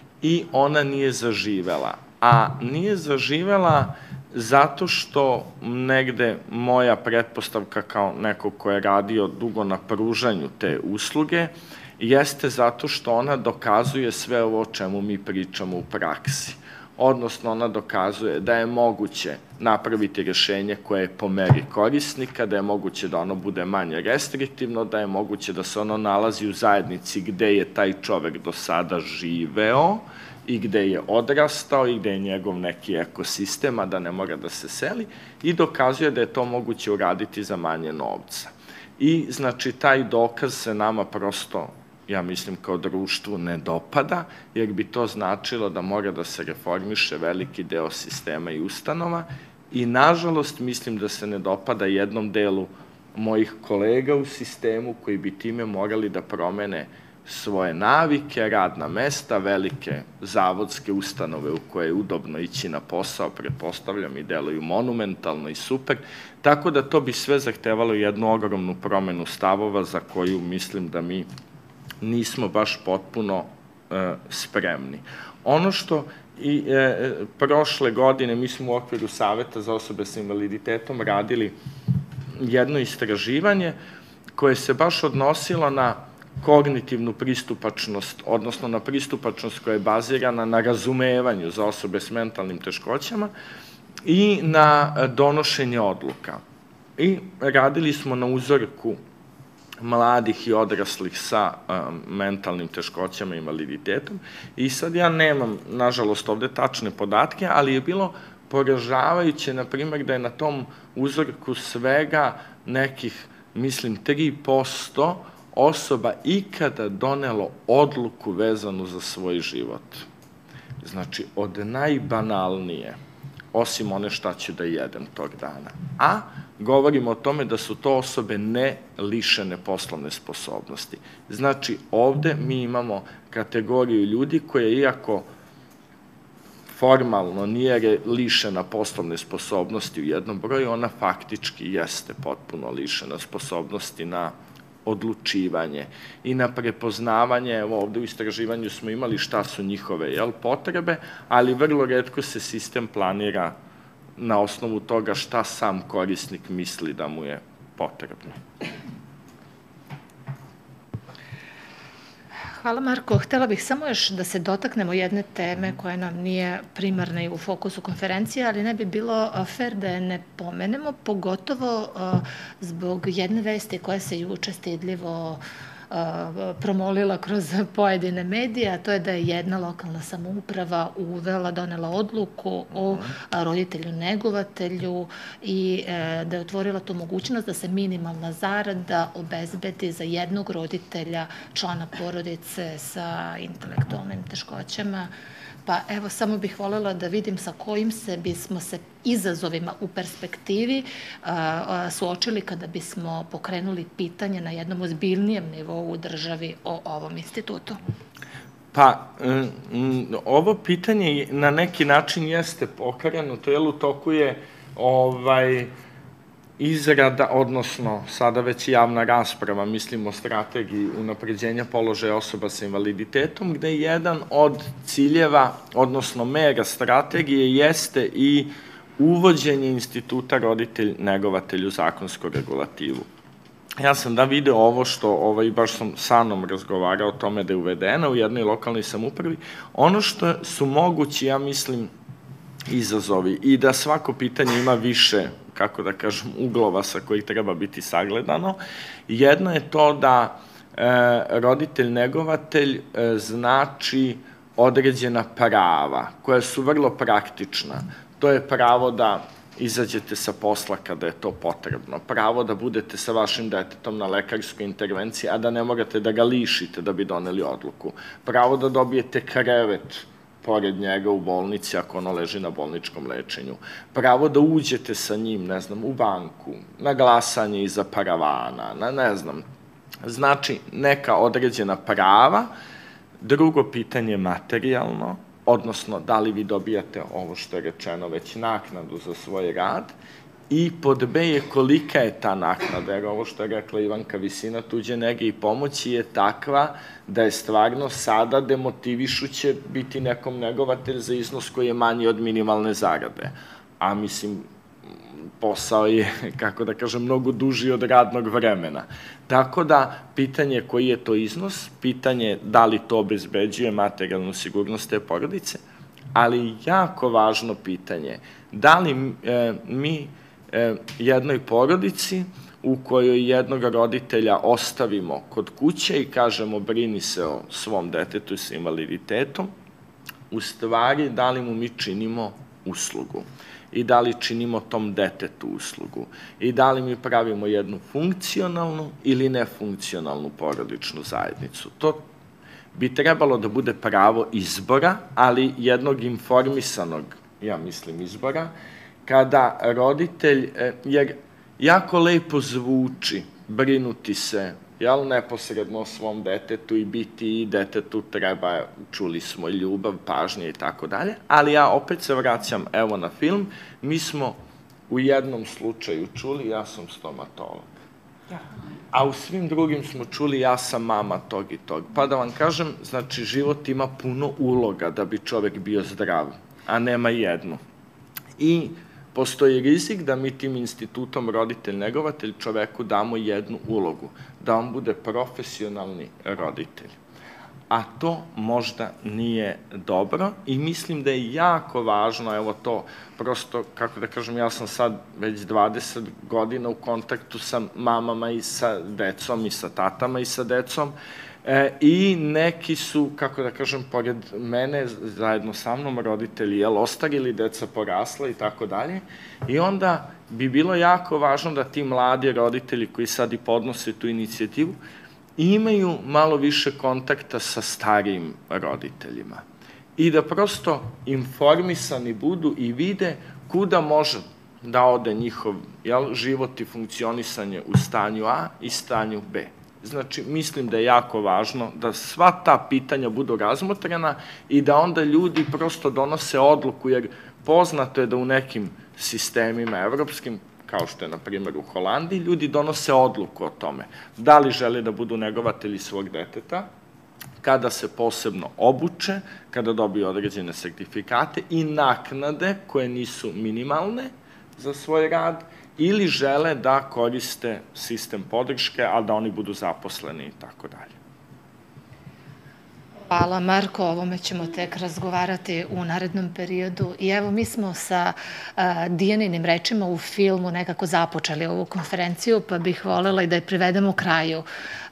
i ona nije zaživela. A nije zaživela zato što negde moja pretpostavka kao neko ko je radio dugo na pružanju te usluge jeste zato što ona dokazuje sve ovo o čemu mi pričamo u praksi. Odnosno, ona dokazuje da je moguće napraviti rešenje koje je po meri korisnika, da je moguće da ono bude manje restriktivno, da je moguće da se ono nalazi u zajednici gde je taj čovek do sada živeo i gde je odrastao i gde je njegov neki ekosistem, a da ne mora da se seli, i dokazuje da je to moguće uraditi za manje novca. I, znači, taj dokaz se nama prosto, ja mislim, kao društvu ne dopada, jer bi to značilo da mora da se reformiše veliki deo sistema i ustanova i, nažalost, mislim da se ne dopada jednom delu mojih kolega u sistemu koji bi time morali da promene svoje navike, radna mesta, velike zavodske ustanove u koje je udobno ići na posao, pretpostavljam, i deluju monumentalno i super, tako da to bi sve zahtevalo jednu ogromnu promenu stavova za koju mislim da mi nismo baš potpuno spremni. Ono što i prošle godine mi smo u okviru Saveta za osobe sa invaliditetom radili jedno istraživanje koje se baš odnosilo na kognitivnu pristupačnost, odnosno na pristupačnost koja je bazirana na razumevanju za osobe s mentalnim teškoćama i na donošenje odluka. I radili smo na uzorku mladih i odraslih sa mentalnim teškoćama i invaliditetom i sad ja nemam, nažalost, ovde tačne podatke, ali je bilo poražavajuće, na primjer, da je na tom uzorku svega nekih, mislim, 3% osoba ikada donelo odluku vezanu za svoj život. Znači, od najbanalnije, osim one šta ću da jedem tog dana. A govorimo o tome da su to osobe ne lišene poslovne sposobnosti. Znači, ovde mi imamo kategoriju ljudi koja, iako formalno nije lišena poslovne sposobnosti u jednom broju, ona faktički jeste potpuno lišena sposobnosti na odlučivanje i na prepoznavanje. Evo, ovde u istraživanju smo imali šta su njihove potrebe, ali vrlo retko se sistem planira na osnovu toga šta sam korisnik misli da mu je potrebno. Hvala, Marko. Htela bih samo još da se dotaknemo jedne teme koja nam nije primarna i u fokusu konferencije, ali ne bi bilo fair da je ne pomenemo, pogotovo zbog jedne vesti koja se juče stidljivo promolila kroz pojedine medije, a to je da je jedna lokalna samouprava donela odluku o roditelju negovatelju i da je otvorila tu mogućnost da se minimalna zarada obezbedi za jednog roditelja, člana porodice sa intelektualnim teškoćama. Pa evo, samo bih voljela da vidim sa kojim bismo se izazovima u perspektivi suočili kada bismo pokrenuli pitanje na jednom ozbiljnijem nivou u državi o ovom institutu. Pa, ovo pitanje na neki način jeste pokrenuto, jer u toku je izrada, odnosno sada već javna rasprava, mislim o strategiji unapređenja položaja osoba sa invaliditetom, gde jedan od ciljeva, odnosno mera strategije, jeste i uvođenje instituta roditelj-negovatelj u zakonsku regulativu. Ja sam video ovo što, baš sam sa mnom razgovarao o tome da je uvedeno u jednoj lokalnoj samoupravi. Ono što su mogući, ja mislim, izazovi i da svako pitanje ima više, kako da kažem, uglova sa kojih treba biti sagledano. Jedno je to da roditelj-negovatelj znači određena prava koja su vrlo praktična. To je pravo da izađete sa posla kada je to potrebno, pravo da budete sa vašim detetom na lekarskoj intervenciji, a da ne morate da ga lišite da bi doneli odluku, pravo da dobijete krevet pored njega u bolnici ako ono leži na bolničkom lečenju, pravo da uđete sa njim, ne znam, u banku, na glasanje iza paravana, ne znam, znači neka određena prava. Drugo pitanje je materijalno, odnosno da li vi dobijate ovo što je rečeno već naknadu za svoj rad, i pod B je kolika je ta naknada, jer ovo što je rekla Ivanka, visina tuđe nege i pomoći je takva da je stvarno sada demotivišuće biti nekom negovatelj za iznos koji je manji od minimalne zarade. A mislim, posao je, kako da kažem, mnogo duži od radnog vremena. Tako da, pitanje je koji je to iznos, pitanje je da li to obezbeđuje materijalnu sigurnost te porodice, ali jako važno pitanje, da li mi jednoj porodici u kojoj jednog roditelja ostavimo kod kuće i kažemo brini se o svom detetu sa invaliditetom, u stvari da li mu mi činimo uslugu i da li činimo tom detetu uslugu i da li mi pravimo jednu funkcionalnu ili nefunkcionalnu porodičnu zajednicu. To bi trebalo da bude pravo izbora, ali jednog informisanog, ja mislim, izbora, kada roditelj, jer jako lepo zvuči brinuti se, neposredno o svom detetu i biti i detetu treba, čuli smo, ljubav, pažnje i tako dalje, ali ja opet se vraćam, evo na film, mi smo u jednom slučaju čuli, ja sam stomatolog, a u svim drugim smo čuli, ja sam mama tog i tog. Pa da vam kažem, znači, život ima puno uloga da bi čovek bio zdrav, a nema jednu. I postoji rizik da mi tim institutom roditelj-negovatelj čoveku damo jednu ulogu, da on bude profesionalni roditelj. A to možda nije dobro i mislim da je jako važno, evo to, prosto, kako da kažem, ja sam sad već 20 godina u kontaktu sa mamama i sa decom i sa tatama i sa decom, i neki su, kako da kažem, pored mene, zajedno sa mnom, roditelji, ostarili, deca porasla i tako dalje, i onda bi bilo jako važno da ti mladi roditelji koji sad i podnose tu inicijativu imaju malo više kontakta sa starijim roditeljima i da prosto informisani budu i vide kuda može da ode njihov život i funkcionisanje u stanju A i stanju B. Znači, mislim da je jako važno da sva ta pitanja budu razmotrena i da onda ljudi prosto donose odluku, jer poznato je da u nekim sistemima evropskim, kao što je, na primjer, u Holandiji, ljudi donose odluku o tome da li žele da budu negovatelji svog deteta, kada se posebno obuče, kada dobiju određene sertifikate i naknade koje nisu minimalne za svoj rad, ili žele da koriste sistem podrške, a da oni budu zaposleni i tako dalje. Hvala, Marko, o ovome ćemo tek razgovarati u narednom periodu. I evo, mi smo sa Dijaninim rečima u filmu nekako započeli ovu konferenciju, pa bih voljela i da je privedemo kraju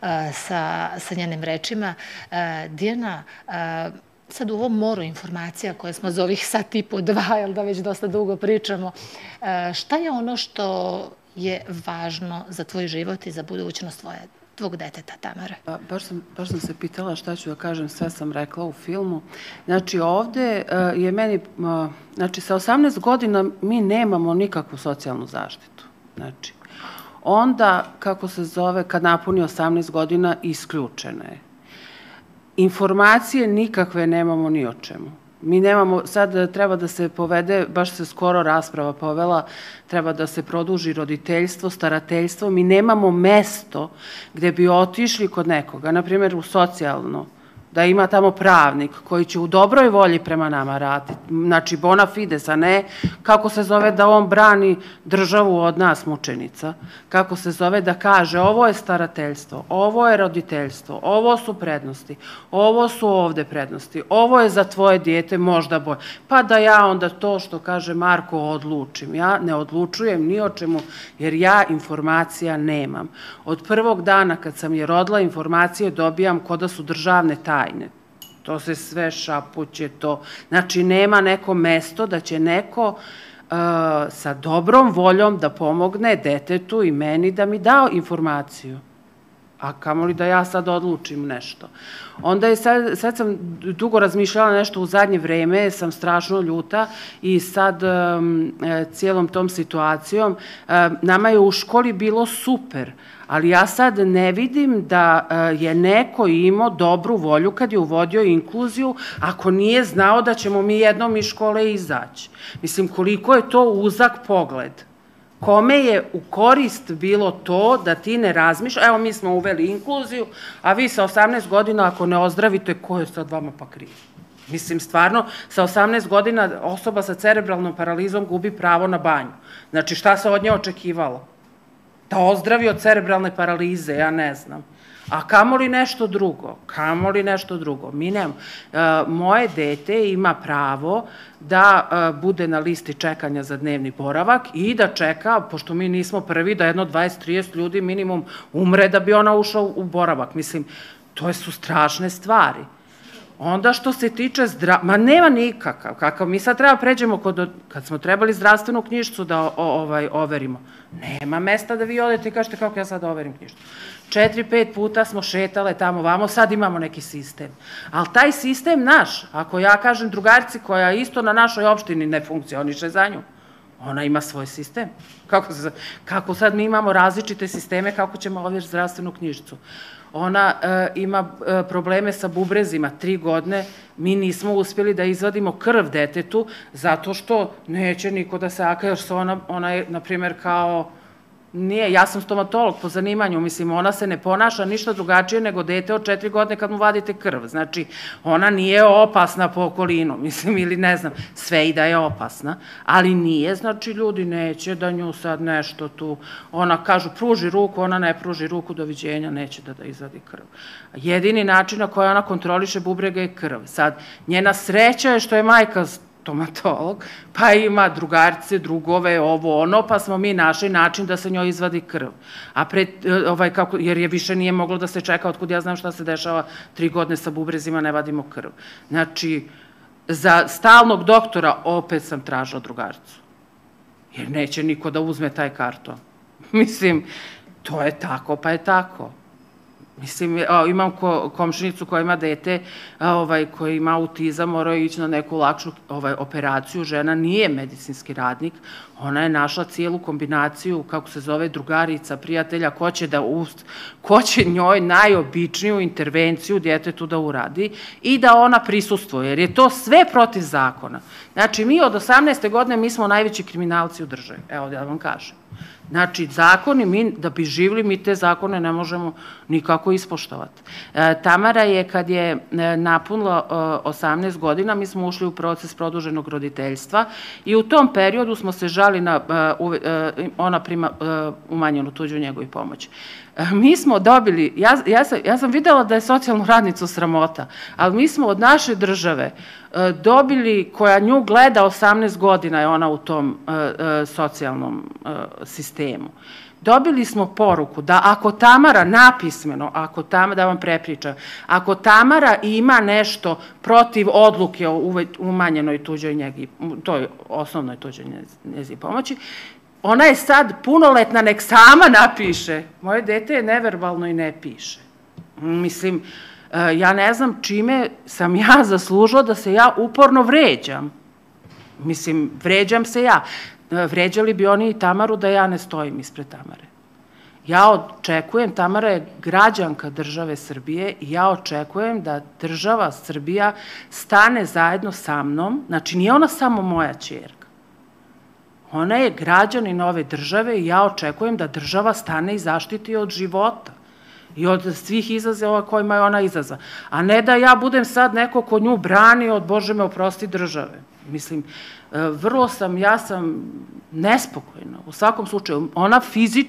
sa njenim rečima. Dijana, sad u ovom moru informacija koje smo za ovih sat i po dva, jer da već dosta dugo pričamo, šta je ono što je važno za tvoj život i za budućnost tvog deteta, Tamara? Baš sam se pitala šta ću da kažem, sve sam rekla u filmu. Znači, ovde je meni, znači, sa 18 godina mi nemamo nikakvu socijalnu zaštitu. Znači, onda, kako se zove, kad napuni 18 godina, isključena je. Informacije nikakve nemamo ni o čemu. Mi nemamo, sad treba da se povede, baš se skoro rasprava povela, treba da se produži roditeljstvo, starateljstvo. Mi nemamo mesto gde bi otišli kod nekoga, na primjer u socijalno, da ima tamo pravnik koji će u dobroj volji prema nama raditi, znači bona fides, a ne kako se zove da on brani državu od nas mučenica, kako se zove da kaže ovo je starateljstvo, ovo je roditeljstvo, ovo su prednosti, ovo su ovde prednosti, ovo je za tvoje dijete možda bolje, pa da ja onda to što kaže Marko odlučim. Ja ne odlučujem ni o čemu jer ja informacija nemam. Od prvog dana kad sam je rodila informacije dobijam ko da su državne tajne. To se sve šapuće, to. Znači, nema neko mesto da će neko sa dobrom voljom da pomogne detetu i meni da mi dao informaciju. A kamoli da ja sad odlučim nešto. Onda je sad sam dugo razmišljala nešto u zadnje vreme, sam strašno ljuta i sad cijelom tom situacijom nama je u školi bilo super, ali ja sad ne vidim da je neko imao dobru volju kad je uvodio inkluziju, ako nije znao da ćemo mi jednom iz škole izaći. Mislim, koliko je to uzak pogled. Kome je u korist bilo to da ti ne razmišljaš, evo mi smo uveli inkluziju, a vi sa 18 godina ako ne ozdravite, ko je sad vama pa kriv? Mislim, stvarno, sa 18 godina osoba sa cerebralnom paralizom gubi pravo na banju. Znači, šta se od nje očekivalo? Da ozdravi od cerebralne paralize, ja ne znam. A kamoli nešto drugo, mi nemamo. Moje dete ima pravo da bude na listi čekanja za dnevni boravak i da čeka, pošto mi nismo prvi, da jedno 20-30 ljudi minimum umre da bi ona ušla u boravak. Mislim, to su strašne stvari. Onda što se tiče ma nema nikakav, kakav mi sad treba pređemo kad smo trebali zdravstvenu knjižicu da overimo. Nema mesta da vi odete i kažete kako ja sad overim knjižicu. 4-5 puta smo šetale tamo vamo, sad imamo neki sistem. Ali taj sistem naš, ako ja kažem drugarici koja isto na našoj opštini ne funkcioniše za nju, ona ima svoj sistem. Kako sad mi imamo različite sisteme, kako ćemo ovjeriti zdravstvenu knjižicu? Ona ima probleme sa bubrezima 3 godine, mi nismo uspjeli da izvadimo krv detetu zato što neće niko da se aka, jer su ona je, na primjer, kao, nije, ja sam stomatolog po zanimanju, mislim, ona se ne ponaša ništa drugačije nego dete od 4 godine kad mu vadite krv, znači, ona nije opasna po okolinu, mislim, ili ne znam, sve i da je opasna, ali nije, znači, ljudi neće da nju sad nešto tu, ona kažu, pruži ruku, ona ne pruži ruku, doviđenja, neće da izvadi krv. Jedini način na koji ona kontroliše bubrega je krv. Sad, njena sreća je što je majka stomatolog, pa ima drugarice, drugove, ovo, ono, pa smo mi našli način da se njoj izvadi krv. Jer je više nije moglo da se čeka, otkud ja znam šta se dešava 3 godine sa bubrezima, ne vadimo krv. Znači, za stalnog doktora opet sam tražila drugaricu. Jer neće niko da uzme taj karton. Mislim, to je tako, pa je tako. Mislim, imam komšinicu koja ima dete, koja ima autizam, mora ići na neku lakšu operaciju, žena nije medicinski radnik, ona je našla cijelu kombinaciju, kako se zove, drugarica, prijatelja, ko će njoj najobičniju intervenciju djetetu da uradi i da ona prisustvuje, jer je to sve protiv zakona. Znači, mi od 18. godine, mi smo najveći kriminalci u državi, evo da vam kažem. Znači, zakoni, mi da bi živili, mi te zakone ne možemo nikako ispoštovati. Tamara je, kad je napunila 18 godina, mi smo ušli u proces produženog roditeljstva i u tom periodu smo se žali na, ona prima umanjenu tuđu njegu i pomoć. Mi smo dobili, ja sam videla da je socijalnu radnicu sramota, ali mi smo od naše države dobili, koja nju gleda 18 godina je ona u tom socijalnom sistemu, dobili smo poruku da ako Tamara napismeno, da vam prepričam, ako Tamara ima nešto protiv odluke o umanjenoj tuđoj njegi, toj osnovnoj tuđoj njezi pomoći, ona je sad punoletna, nek sama napiše. Moje dete je neverbalno i ne piše. Mislim, ja ne znam čime sam ja zaslužila da se ja uporno vređam. Mislim, vređam se ja. Vređali bi oni i Tamaru da ja ne stojim ispred Tamare. Ja očekujem, Tamara je građanka države Srbije i ja očekujem da država Srbija stane zajedno sa mnom. Znači, nije ona samo moja ćerka. Ona je građanin ove države i ja očekujem da država stane i zaštiti od života i od svih izazova kojima je ona izazva. A ne da ja budem sad neko ko nju brani od, Bože me oprosti, države. Mislim, ja sam nespokojna. U svakom slučaju, ona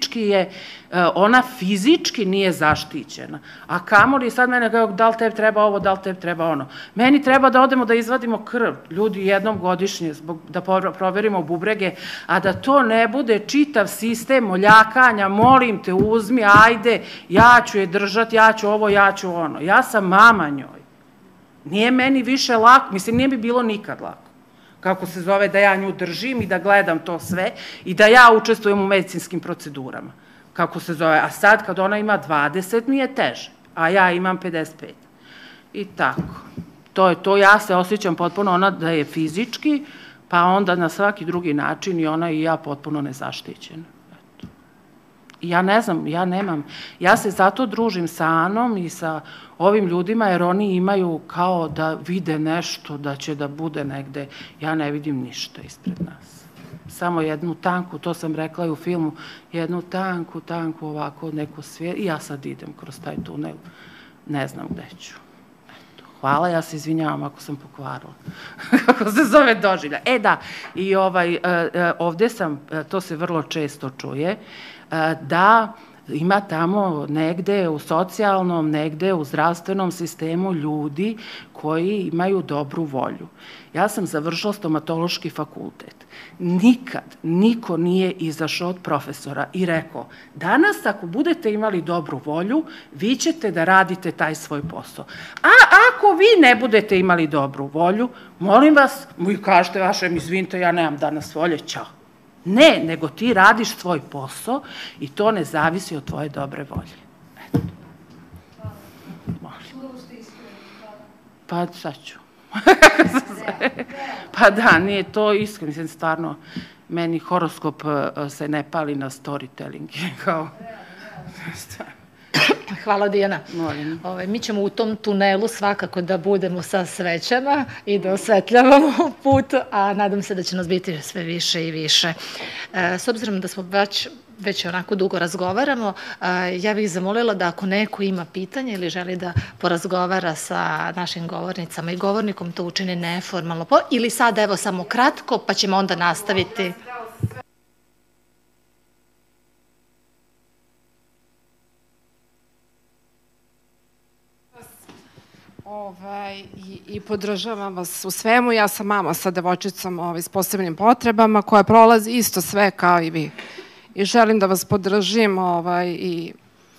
fizički nije zaštićena. A kamoli sad mene kao, da li tebi treba ovo, da li tebi treba ono. Meni treba da odemo da izvadimo krv, ljudi, jednom godišnje, da proverimo bubrege, a da to ne bude čitav sistem moljakanja, molim te, uzmi, ajde, ja ću je držati, ja ću ovo, ja ću ono. Ja sam mama njoj. Nije meni više lako, mislim, nije bi bilo nikad lako. Kako se zove, da ja nju držim i da gledam to sve i da ja učestvujem u medicinskim procedurama. Kako se zove, a sad kad ona ima 20 mi je teže, a ja imam 55. I tako. To je to, ja se osjećam potpuno ona da je fizički, pa onda na svaki drugi način i ona i ja potpuno nezaštićena. Ja ne znam, ja se zato družim sa Anom i sa ovim ljudima, jer oni imaju kao da vide nešto, da će da bude negde. Ja ne vidim ništa ispred nas. Samo jednu tanku, to sam rekla i u filmu, jednu tanku ovako neku svijet i ja sad idem kroz taj tunel. Ne znam gde ću. Hvala, ja se izvinjavam ako sam pokvarila. Kako se zove doživlja. Da, i ovde sam, to se vrlo često čuje, da ima tamo negde u socijalnom, negde u zdravstvenom sistemu ljudi koji imaju dobru volju. Ja sam završila stomatološki fakultet. Nikad niko nije izašao od profesora i rekao, danas ako budete imali dobru volju, vi ćete da radite taj svoj posao. A ako vi ne budete imali dobru volju, molim vas, vi kažete vašem, izvinite, ja nemam danas volje, ćao. Ne, nego ti radiš svoj posao i to ne zavisi od tvoje dobre volje. Eto. Molim. Pa sad ću. Pa da, nije to iskreno, mislim, stvarno, meni horoskop se ne pali na storytelling. Hvala, Dijana. Mi ćemo u tom tunelu svakako da budemo sa svećama i da osvetljavamo put, a nadam se da će nas biti sve više i više. S obzirom da smo već onako dugo razgovaramo, ja bih zamolila da ako neko ima pitanje ili želi da porazgovara sa našim govornicama i govornikom, to učini neformalno ili sada evo samo kratko, pa ćemo onda nastaviti. I podržavam vas u svemu. Ja sam mama sa devojčicom s posebnim potrebama koja prolazi isto sve kao i vi. I želim da vas podržim i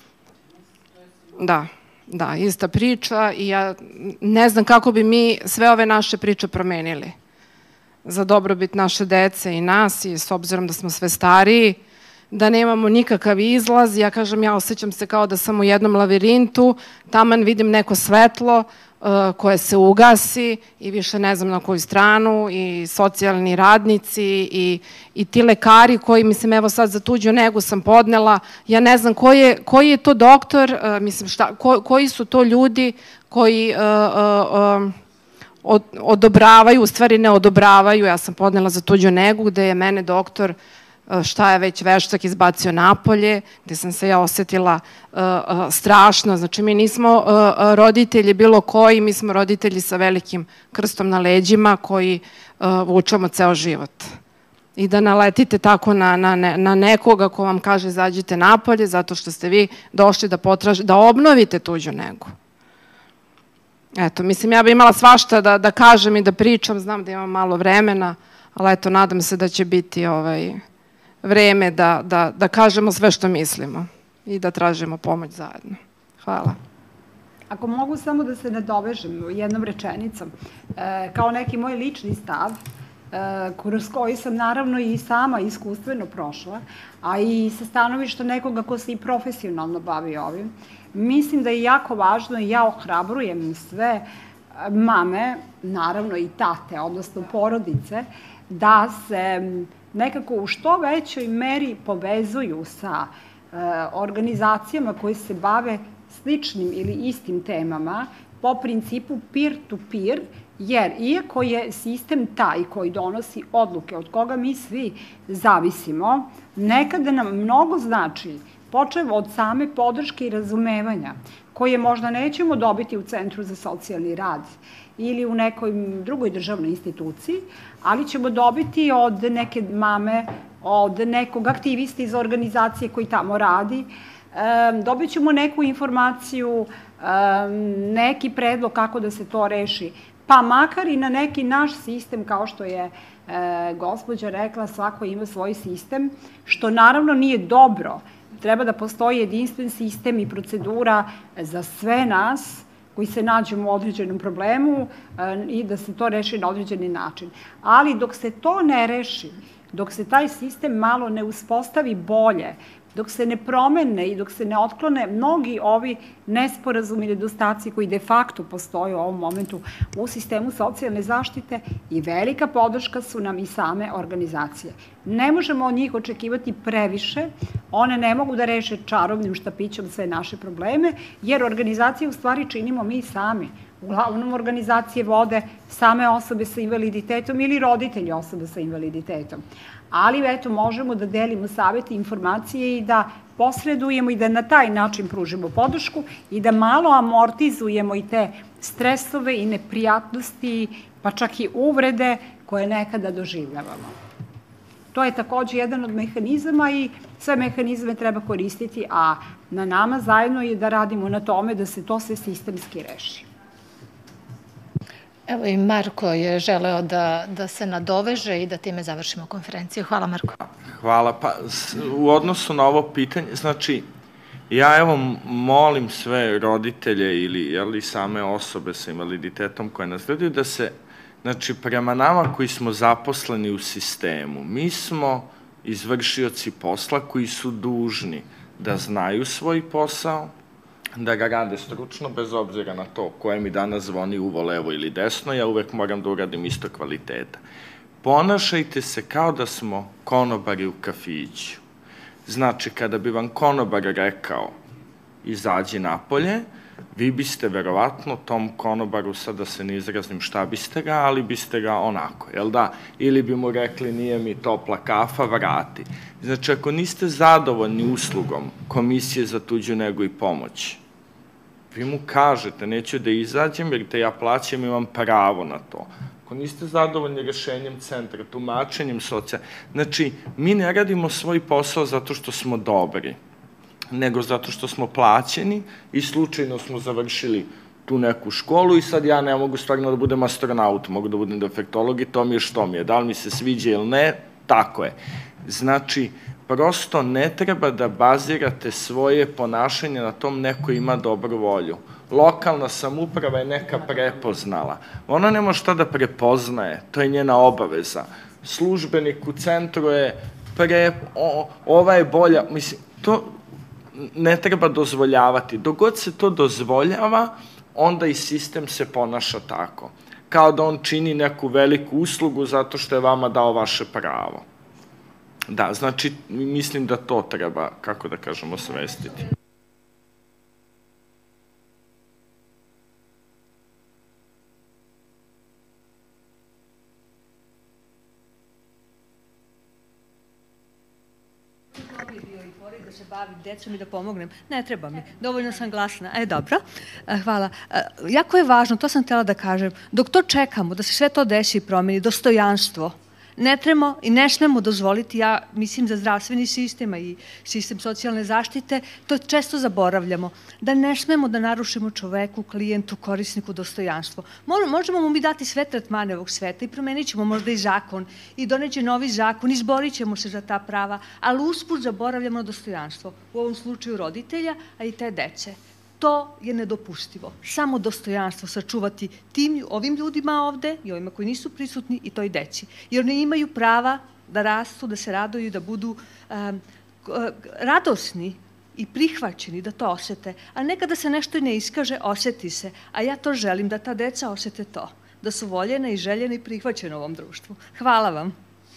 da, ista priča i ja ne znam kako bi mi sve ove naše priče promenili za dobrobit naše dece i nas i s obzirom da smo sve stariji, da nemamo nikakav izlaz. Ja kažem, ja osjećam se kao da sam u jednom lavirintu, taman vidim neko svetlo koje se ugasi i više ne znam na koju stranu, i socijalni radnici i ti lekari koji, mislim, evo sad za tuđu negu sam podnela, ja ne znam koji je to doktor, mislim, koji su to ljudi koji odobravaju, u stvari ne odobravaju, ja sam podnela za tuđu negu gde je mene doktor, šta je već veštak, izbacio napolje, gde sam se ja osetila strašno. Znači, mi nismo roditelji bilo koji, mi smo roditelji sa velikim krstom na leđima koji vučemo ceo život. I da naletite tako na nekoga ko vam kaže izađite napolje zato što ste vi došli da obnovite tuđu negu. Eto, mislim, ja bih imala svašta da kažem i da pričam, znam da imam malo vremena, ali eto, nadam se da će biti vreme da kažemo sve što mislimo i da tražimo pomoć zajedno. Hvala. Ako mogu samo da se nadovežem jednom rečenicom, kao neki moj lični stav, kroz koji sam naravno i sama iskustveno prošla, a i sa stanovišta nekoga ko se i profesionalno bavi ovim, mislim da je jako važno i ja ohrabrujem sve mame, naravno i tate, odnosno porodice, da se nekako u što većoj meri povezuju sa organizacijama koje se bave sličnim ili istim temama po principu peer-to-peer, jer iako je sistem taj koji donosi odluke od koga mi svi zavisimo, nekada nam mnogo znači, počev od same podrške i razumevanja, koje možda nećemo dobiti u Centru za socijalni rad ili u nekoj drugoj državnoj instituciji, ali ćemo dobiti od neke mame, od nekog aktivista iz organizacije koji tamo radi, dobit ćemo neku informaciju, neki predlog kako da se to reši, pa makar i na neki naš sistem, kao što je gospođa rekla, svako ima svoj sistem, što naravno nije dobro. Treba da postoji jedinstven sistem i procedura za sve nas koji se nađemo u određenom problemu i da se to reši na određeni način. Ali dok se to ne reši, dok se taj sistem malo ne uspostavi bolje, dok se ne promene i dok se ne otklone mnogi ovi nesporazumi i nedostaci koji de facto postoje u ovom momentu u sistemu socijalne zaštite, i velika podrška su nam i same organizacije. Ne možemo od njih očekivati previše, one ne mogu da reše čarobnim štapićom sve naše probleme, jer organizacije u stvari činimo mi sami. Uglavnom organizacije vode same osobe sa invaliditetom ili roditelji osobe sa invaliditetom. Ali eto, možemo da delimo savete i informacije i da posredujemo i da na taj način pružimo podršku i da malo amortizujemo i te stresove i neprijatnosti, pa čak i uvrede koje nekada doživljavamo. To je takođe jedan od mehanizama i sve mehanizme treba koristiti, a na nama zajedno je da radimo na tome da se to sve sistemski reši. Evo i Marko je želeo da se nadoveže i da time završimo konferenciju. Hvala, Marko. Hvala. Pa u odnosu na ovo pitanje, znači, ja evo molim sve roditelje ili same osobe sa invaliditetom koje nas gledaju da se, znači, prema nama koji smo zaposleni u sistemu, mi smo izvršioci posla koji su dužni da znaju svoj posao, da ga rade stručno, bez obzira na to koje mi danas zvoni uvo, levo ili desno, ja uvek moram da uradim isto kvaliteta. Ponašajte se kao da smo konobari u kafiću. Znači, kada bi vam konobar rekao izađi napolje, vi biste verovatno tom konobaru, sad da se ne izrazim šta biste ga, ali biste ga onako, jel da? Ili bi mu rekli nije mi topla kafa, vrati. Znači, ako niste zadovoljni uslugom Komisije za tuđu negu i pomoć, vi mu kažete, neću da izađem jer te ja plaćam, imam pravo na to. Ako niste zadovoljni rešenjem centra, tumačenjem socijalne, znači, mi ne radimo svoj posao zato što smo dobri, nego zato što smo plaćeni i slučajno smo završili tu neku školu i sad ja ne mogu stvarno da budem astronaut, mogu da budem defektolog i to mi je što mi je. Da li mi se sviđa ili ne, tako je. Znači, prosto ne treba da bazirate svoje ponašanje na tom neko ima dobru volju. Lokalna samouprava je neka prepoznala. Ona nema šta da prepoznaje, to je njena obaveza. Službenik u centru je ova je bolja, mislim, to ne treba dozvoljavati. Dok god se to dozvoljava, onda i sistem se ponaša tako. Kao da on čini neku veliku uslugu zato što je vama dao vaše pravo. Da, znači, mislim da to treba, kako da kažemo, osvestiti. Da se bavim decom i da pomognem. Ne treba mi. Dovoljno sam glasna. Dobro. Hvala. Jako je važno, to sam htjela da kažem, dok to čekamo, da se sve to desi i promeni, dostojanstvo, ne trebamo i ne smemo dozvoliti, ja mislim za zdravstveni sistem i sistem socijalne zaštite, to često zaboravljamo, da ne smemo da narušimo čoveku, klijentu, korisniku dostojanstvo. Možemo mu mi dati sve tretmane ovog sveta i promenit ćemo možda i zakon i doneće novi zakon, izborit ćemo se za ta prava, ali usput zaboravljamo na dostojanstvo, u ovom slučaju roditelja, a i te dece. To je nedopustivo. Samo dostojanstvo sačuvati ovim ljudima ovde i ovima koji nisu prisutni i toj deci. Jer oni imaju prava da rastu, da se raduju, da budu radosni i prihvaćeni, da to osete. A nekada se nešto i ne iskaže, oseti se. A ja to želim, da ta deca osete to. Da su voljena i željena i prihvaćena u ovom društvu. Hvala vam.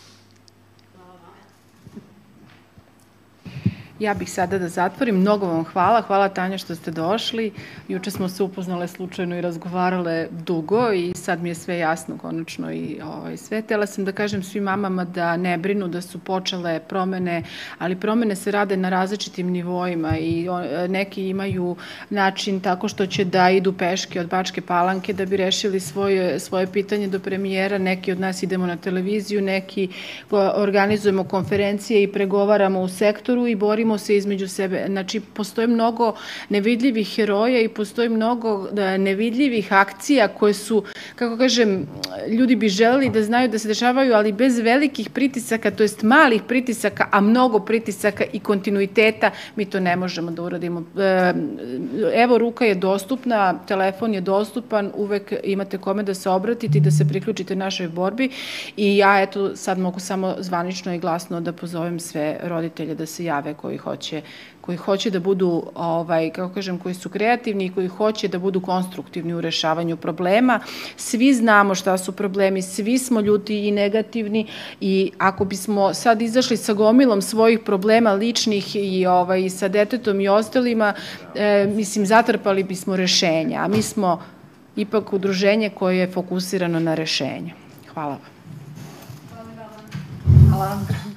Ja bih sada da zatvorim. Mnogo vam hvala. Hvala, Tanja, što ste došli. Juče smo se upoznale slučajno i razgovarale dugo i sad mi je sve jasno konačno i sve. Htela sam da kažem svim mamama da ne brinu, da su počele promene, ali promene se rade na različitim nivoima i neki imaju način tako što će da idu peške od Bačke Palanke da bi rešili svoje pitanje do premijera. Neki od nas idemo na televiziju, neki organizujemo konferencije i pregovaramo u sektoru i borimo se između sebe. Znači, postoje mnogo nevidljivih heroja i postoji mnogo nevidljivih akcija koje su, kako kažem, ljudi bi želeli da znaju da se dešavaju, ali bez velikih pritisaka, to jest malih pritisaka, a mnogo pritisaka i kontinuiteta, mi to ne možemo da uradimo. Evo, ruka je dostupna, telefon je dostupan, uvek imate kome da se obratite i da se priključite našoj borbi i ja, eto, sad mogu samo zvanično i glasno da pozovem sve roditelje da se jave koji hoće da budu, kako kažem, koji su kreativni i koji hoće da budu konstruktivni u rešavanju problema. Svi znamo šta su problemi, svi smo ljuti i negativni i ako bismo sad izašli sa gomilom svojih problema ličnih i sa detetom i ostalima, mislim, zatrpali bismo rešenja, a mi smo ipak udruženje koje je fokusirano na rešenje. Hvala vam. Hvala vam.